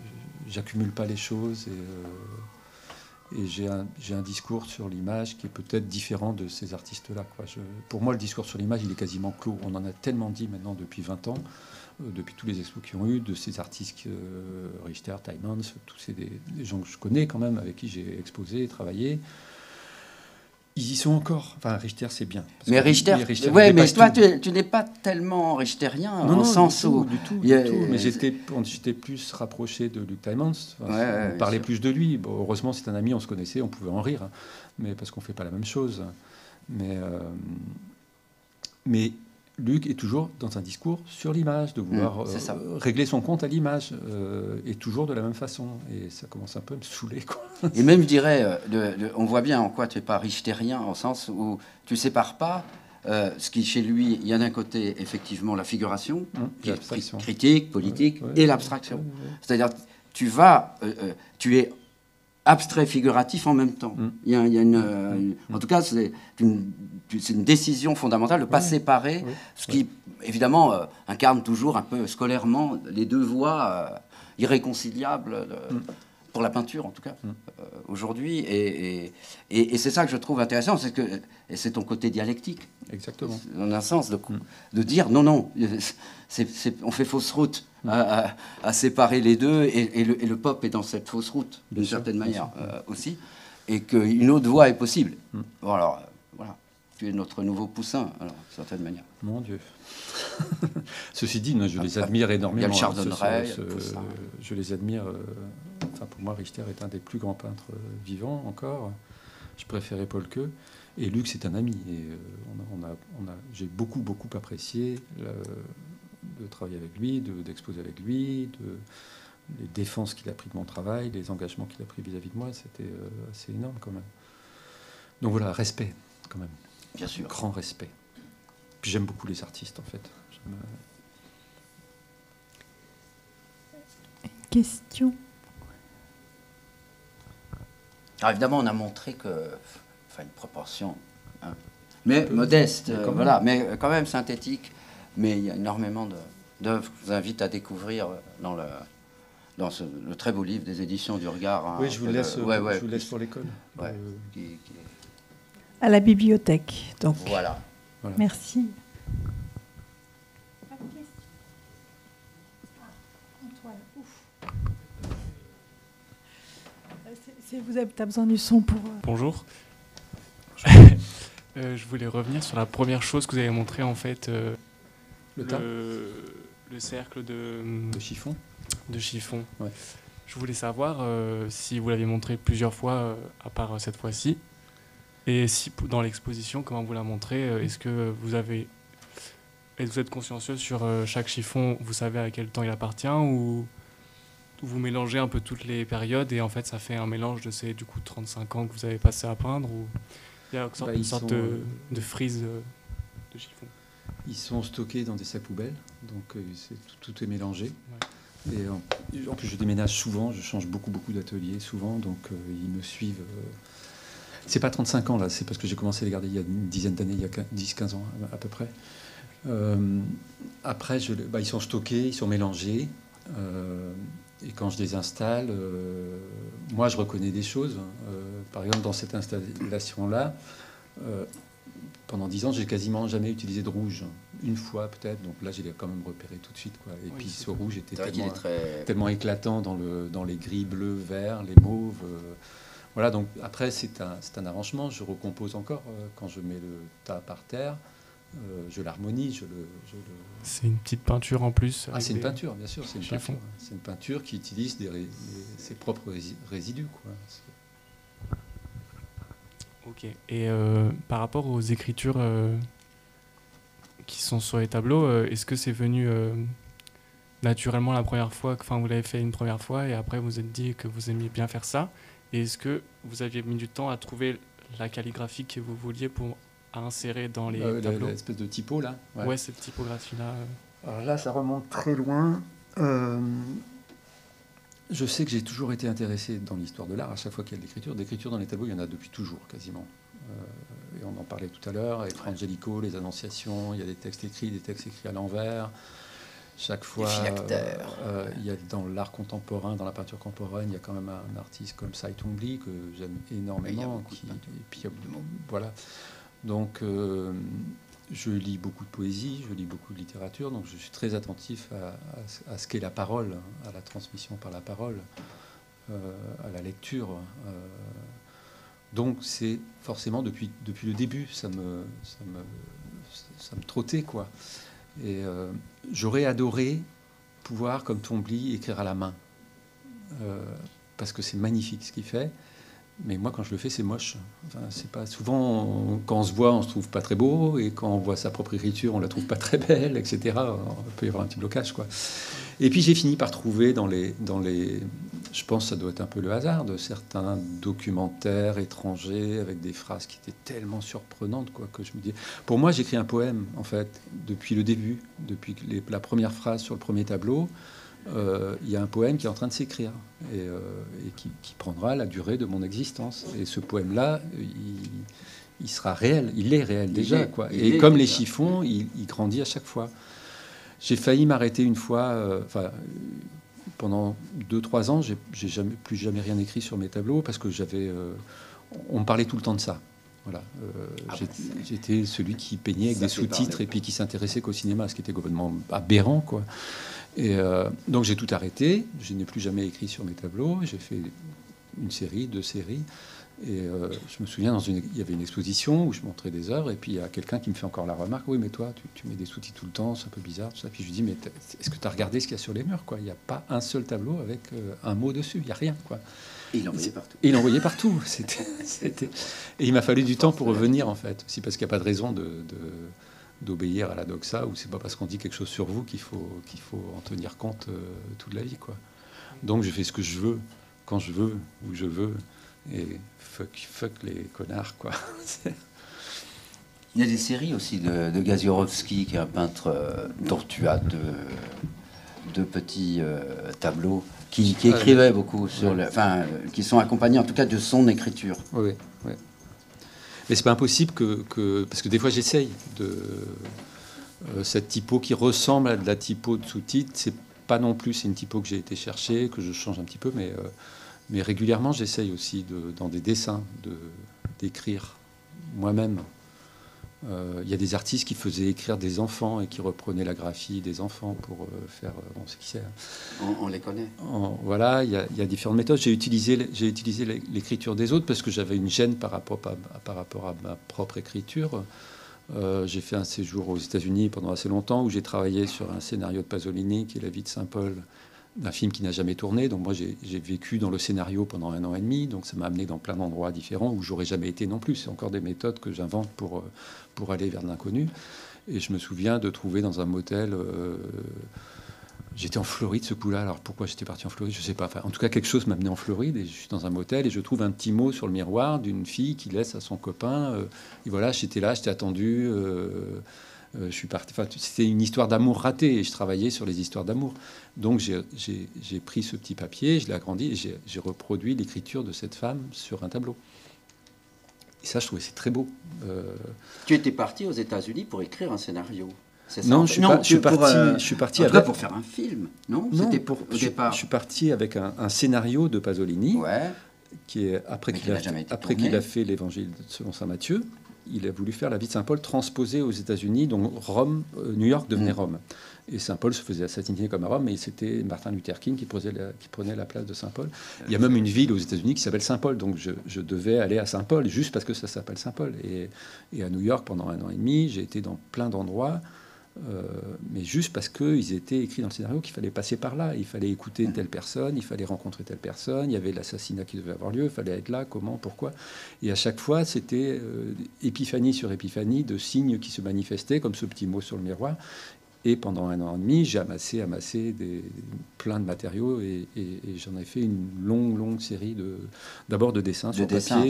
Speaker 2: j'accumule pas les choses et j'ai un discours sur l'image qui est peut-être différent de ces artistes-là, quoi. Pour moi, le discours sur l'image, il est quasiment clos. On en a tellement dit maintenant depuis 20 ans, depuis tous les expos qui ont eu, de ces artistes, Richter, Tymans, tous des gens que je connais quand même, avec qui j'ai exposé et travaillé. Ils y sont encore. Enfin, Richter, c'est bien.
Speaker 3: Mais Richter, ouais, mais toi, tu n'es pas tellement richterien,
Speaker 2: non,
Speaker 3: au sens où...
Speaker 2: Du tout. Mais j'étais plus rapproché de Luc Tymans. Enfin, on parlait plus de lui. Bon, heureusement, c'est un ami, on se connaissait, on pouvait en rire. Hein, mais parce qu'on ne fait pas la même chose. Mais Luc est toujours dans un discours sur l'image, de vouloir régler son compte à l'image, et toujours de la même façon. Et ça commence un peu à me saouler, quoi.
Speaker 3: Et même, je dirais, on voit bien en quoi tu n'es pas richterien, en sens où tu ne sépares pas ce qui, chez lui, il y a d'un côté, effectivement, la figuration, qui est critique, politique, et l'abstraction. C'est-à-dire, tu es abstrait figuratif en même temps. Il y a en tout cas, c'est une décision fondamentale de ne pas séparer ce qui, évidemment, incarne toujours un peu scolairement les deux voies irréconciliables pour la peinture, en tout cas, aujourd'hui. Et c'est ça que je trouve intéressant, c'est ton côté dialectique.
Speaker 2: Exactement.
Speaker 3: En un sens, de dire non, on fait fausse route à séparer les deux, et le pop est dans cette fausse route, d'une certaine manière aussi, et qu'une autre voie est possible. Bon, alors, voilà, tu es notre nouveau Poussin, alors, d'une certaine manière.
Speaker 2: Mon Dieu. Ceci dit, je les admire énormément.
Speaker 3: Il y a le Chardonneret,
Speaker 2: je les admire. Enfin, pour moi, Richter est un des plus grands peintres vivants encore. Je préférais Paul Queux. Et Luc, c'est un ami. Et j'ai beaucoup apprécié de travailler avec lui, d'exposer avec lui, les défenses qu'il a pris de mon travail, les engagements qu'il a pris vis-à-vis de moi. C'était assez énorme quand même. Donc voilà, respect quand même.
Speaker 3: Bien sûr.
Speaker 2: Grand respect. Puis j'aime beaucoup les artistes, en fait.
Speaker 1: Une question.
Speaker 3: Alors évidemment, on a montré une proportion, hein, mais modeste, voilà, mais quand même synthétique. Mais il y a énormément d'œuvres que je vous invite à découvrir dans le très beau livre des éditions du Regard. Hein,
Speaker 2: oui, je vous laisse pour l'école.
Speaker 3: Ouais,
Speaker 1: à la bibliothèque, donc.
Speaker 3: Voilà.
Speaker 1: Merci. Vous avez besoin du son pour...
Speaker 5: Bonjour. Je voulais revenir sur la première chose que vous avez montré, en fait, le cercle de chiffon. De chiffon.
Speaker 2: Ouais.
Speaker 5: Je voulais savoir si vous l'aviez montré plusieurs fois, à part cette fois-ci, et si dans l'exposition, comment vous la montrez, est-ce que vous êtes consciencieux sur chaque chiffon, vous savez à quel temps il appartient, ou vous mélangez un peu toutes les périodes et en fait ça fait un mélange de ces 35 ans que vous avez passé à peindre, ou il y a une sorte de frise de chiffon?
Speaker 2: Ils sont stockés dans des sacs poubelles, donc tout est mélangé. Ouais. Et en plus je déménage souvent, je change beaucoup d'ateliers souvent, donc ils me suivent. C'est pas 35 ans là, c'est parce que j'ai commencé à les garder il y a une dizaine d'années, il y a 10-15 ans à peu près. Après, ils sont stockés, ils sont mélangés. Et quand je les installe, moi je reconnais des choses. Par exemple, dans cette installation-là, pendant 10 ans, j'ai quasiment jamais utilisé de rouge. Une fois peut-être, donc là je l'ai quand même repéré tout de suite, quoi. Et puis ce rouge était tellement éclatant dans les gris, bleus, verts, les mauves. Voilà, donc après c'est un arrangement, je recompose encore quand je mets le tas par terre. Je l'harmonise,
Speaker 5: C'est une petite peinture en plus.
Speaker 2: C'est une peinture, bien sûr, c'est une peinture. C'est une peinture qui utilise ses propres résidus, quoi.
Speaker 5: Ok. Et par rapport aux écritures qui sont sur les tableaux, est-ce que c'est venu naturellement la première fois, vous l'avez fait une première fois et après vous vous êtes dit que vous aimiez bien faire ça? Et est-ce que vous aviez mis du temps à trouver la calligraphie que vous vouliez pour à insérer dans les tableaux?
Speaker 2: L'espèce de typo là.
Speaker 5: Ouais, cette typographie-là.
Speaker 2: Alors là, ça remonte très loin. Je sais que j'ai toujours été intéressé dans l'histoire de l'art. À chaque fois qu'il y a de l'écriture, dans les tableaux, il y en a depuis toujours, quasiment. Et on en parlait tout à l'heure, avec Angelico, les Annonciations, il y a des textes écrits à l'envers. chaque fois, il y a dans l'art contemporain, dans la peinture contemporaine, il y a quand même un artiste comme Cy Twombly que j'aime énormément. Voilà. Donc, je lis beaucoup de poésie, je lis beaucoup de littérature, donc je suis très attentif à ce qu'est la parole, à la transmission par la parole, à la lecture. Donc, c'est forcément depuis le début, ça me trottait, quoi. Et j'aurais adoré pouvoir, comme Twombly, écrire à la main. Parce que c'est magnifique ce qu'il fait. Mais moi, quand je le fais, c'est moche. Enfin, c'est pas souvent, quand on se voit, on se trouve pas très beau. Et quand on voit sa propre écriture, on la trouve pas très belle, etc. On peut y avoir un petit blocage, quoi. Et puis, j'ai fini par trouver dans les... Je pense que ça doit être un peu le hasard de certains documentaires étrangers avec des phrases qui étaient tellement surprenantes, quoi, que je me dis... Pour moi, j'écris un poème, en fait, depuis le début, depuis la première phrase sur le premier tableau. Il y a un poème qui est en train de s'écrire et qui prendra la durée de mon existence. Et ce poème-là, il sera réel. Il est réel déjà, quoi. Et comme les chiffons, il grandit à chaque fois. J'ai failli m'arrêter une fois... pendant 2-3 ans, j'ai plus jamais rien écrit sur mes tableaux parce que on me parlait tout le temps de ça. Voilà. J'étais celui qui peignait avec des sous-titres et puis qui s'intéressait qu'au cinéma, ce qui était complètement aberrant, quoi. Et donc j'ai tout arrêté. Je n'ai plus jamais écrit sur mes tableaux. J'ai fait 1 série, 2 séries. Et je me souviens, il y avait une exposition où je montrais des œuvres, et puis il y a quelqu'un qui me fait encore la remarque: oui, mais toi, tu mets des sous-titres tout le temps, c'est un peu bizarre, tout ça. Puis je lui dis: mais est-ce que tu as regardé ce qu'il y a sur les murs, quoi? Il n'y a pas un seul tableau avec un mot dessus, il n'y a rien, quoi.
Speaker 3: Et il l'envoyait partout.
Speaker 2: Et il l'envoyait partout. Et il m'a fallu du temps pour revenir, en fait, aussi parce qu'il n'y a pas de raison d'obéir à la doxa, ou c'est pas parce qu'on dit quelque chose sur vous qu'il faut en tenir compte toute la vie, quoi. Donc je fais ce que je veux, quand je veux, où je veux, et fuck les connards, quoi.
Speaker 3: Il y a des séries aussi de Gaziorovski, qui est un peintre tortuade de petits tableaux, qui écrivait beaucoup qui sont accompagnés en tout cas de son écriture.
Speaker 2: Oui. Mais c'est pas impossible parce que des fois j'essaye de cette typo qui ressemble à de la typo de sous-titres. C'est pas non plus, c'est une typo que j'ai été chercher, que je change un petit peu, mais régulièrement j'essaye aussi dans des dessins d'écrire moi-même. Il y a des artistes qui faisaient écrire des enfants et qui reprenaient la graphie des enfants pour faire... on sait qui c'est.
Speaker 3: On les connaît.
Speaker 2: Voilà, il y a différentes méthodes. J'ai utilisé l'écriture des autres parce que j'avais une gêne par rapport à ma propre écriture. J'ai fait un séjour aux États-Unis pendant assez longtemps où j'ai travaillé sur un scénario de Pasolini qui est La vie de Saint-Paul, d'un film qui n'a jamais tourné. Donc moi, j'ai vécu dans le scénario pendant 1 an et demi. Donc ça m'a amené dans plein d'endroits différents où j'aurais jamais été non plus. C'est encore des méthodes que j'invente pour aller vers l'inconnu. Et je me souviens de trouver dans un motel... j'étais en Floride ce coup-là. Alors pourquoi j'étais parti en Floride, je sais pas. Enfin, en tout cas, quelque chose m'a amené en Floride. Et je suis dans un motel et je trouve un petit mot sur le miroir d'une fille qui laisse à son copain. Et voilà, j'étais là, j'étais attendu... je suis parti. Enfin, c'était une histoire d'amour ratée et je travaillais sur les histoires d'amour. Donc j'ai pris ce petit papier, je l'ai agrandi et j'ai reproduit l'écriture de cette femme sur un tableau. Et ça, je trouvais c'est très beau.
Speaker 3: Tu étais parti aux États-Unis pour écrire un scénario. C'est ça?
Speaker 2: Non, je suis parti
Speaker 3: en tout cas pour faire un film. Non, c'était au départ.
Speaker 2: Je suis parti avec un scénario de Pasolini, qui est après qu'il a fait l'Évangile selon saint Matthieu. Il a voulu faire La vie de Saint-Paul transposée aux États-Unis, donc New York devenait Rome. Et Saint-Paul se faisait assassiner comme à Rome, et c'était Martin Luther King qui prenait la place de Saint-Paul. Il y a même une ville aux États-Unis qui s'appelle Saint-Paul, donc je devais aller à Saint-Paul juste parce que ça s'appelle Saint-Paul. Et à New York, pendant 1 an et demi, j'ai été dans plein d'endroits, mais juste parce qu'ils étaient écrits dans le scénario qu'il fallait passer par là. Il fallait écouter telle personne, il fallait rencontrer telle personne, il y avait l'assassinat qui devait avoir lieu, il fallait être là, comment, pourquoi. Et à chaque fois, c'était épiphanie sur épiphanie de signes qui se manifestaient, comme ce petit mot sur le miroir. Et pendant 1 an et demi, j'ai amassé plein de matériaux et j'en ai fait une longue série d'abord de dessins sur papier.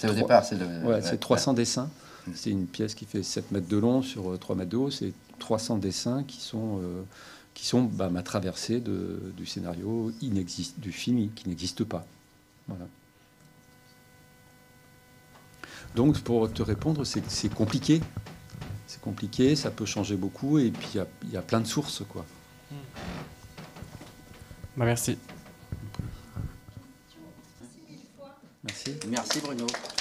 Speaker 2: C'est 300 dessins. C'est une pièce qui fait 7 mètres de long sur 3 mètres de haut. C'est 300 dessins qui sont ma traversée du scénario du film qui n'existe pas. Voilà. Donc, pour te répondre, c'est compliqué. C'est compliqué, ça peut changer beaucoup, et puis il y a plein de sources, quoi.
Speaker 5: Bah, merci.
Speaker 2: Merci.
Speaker 3: Merci Bruno.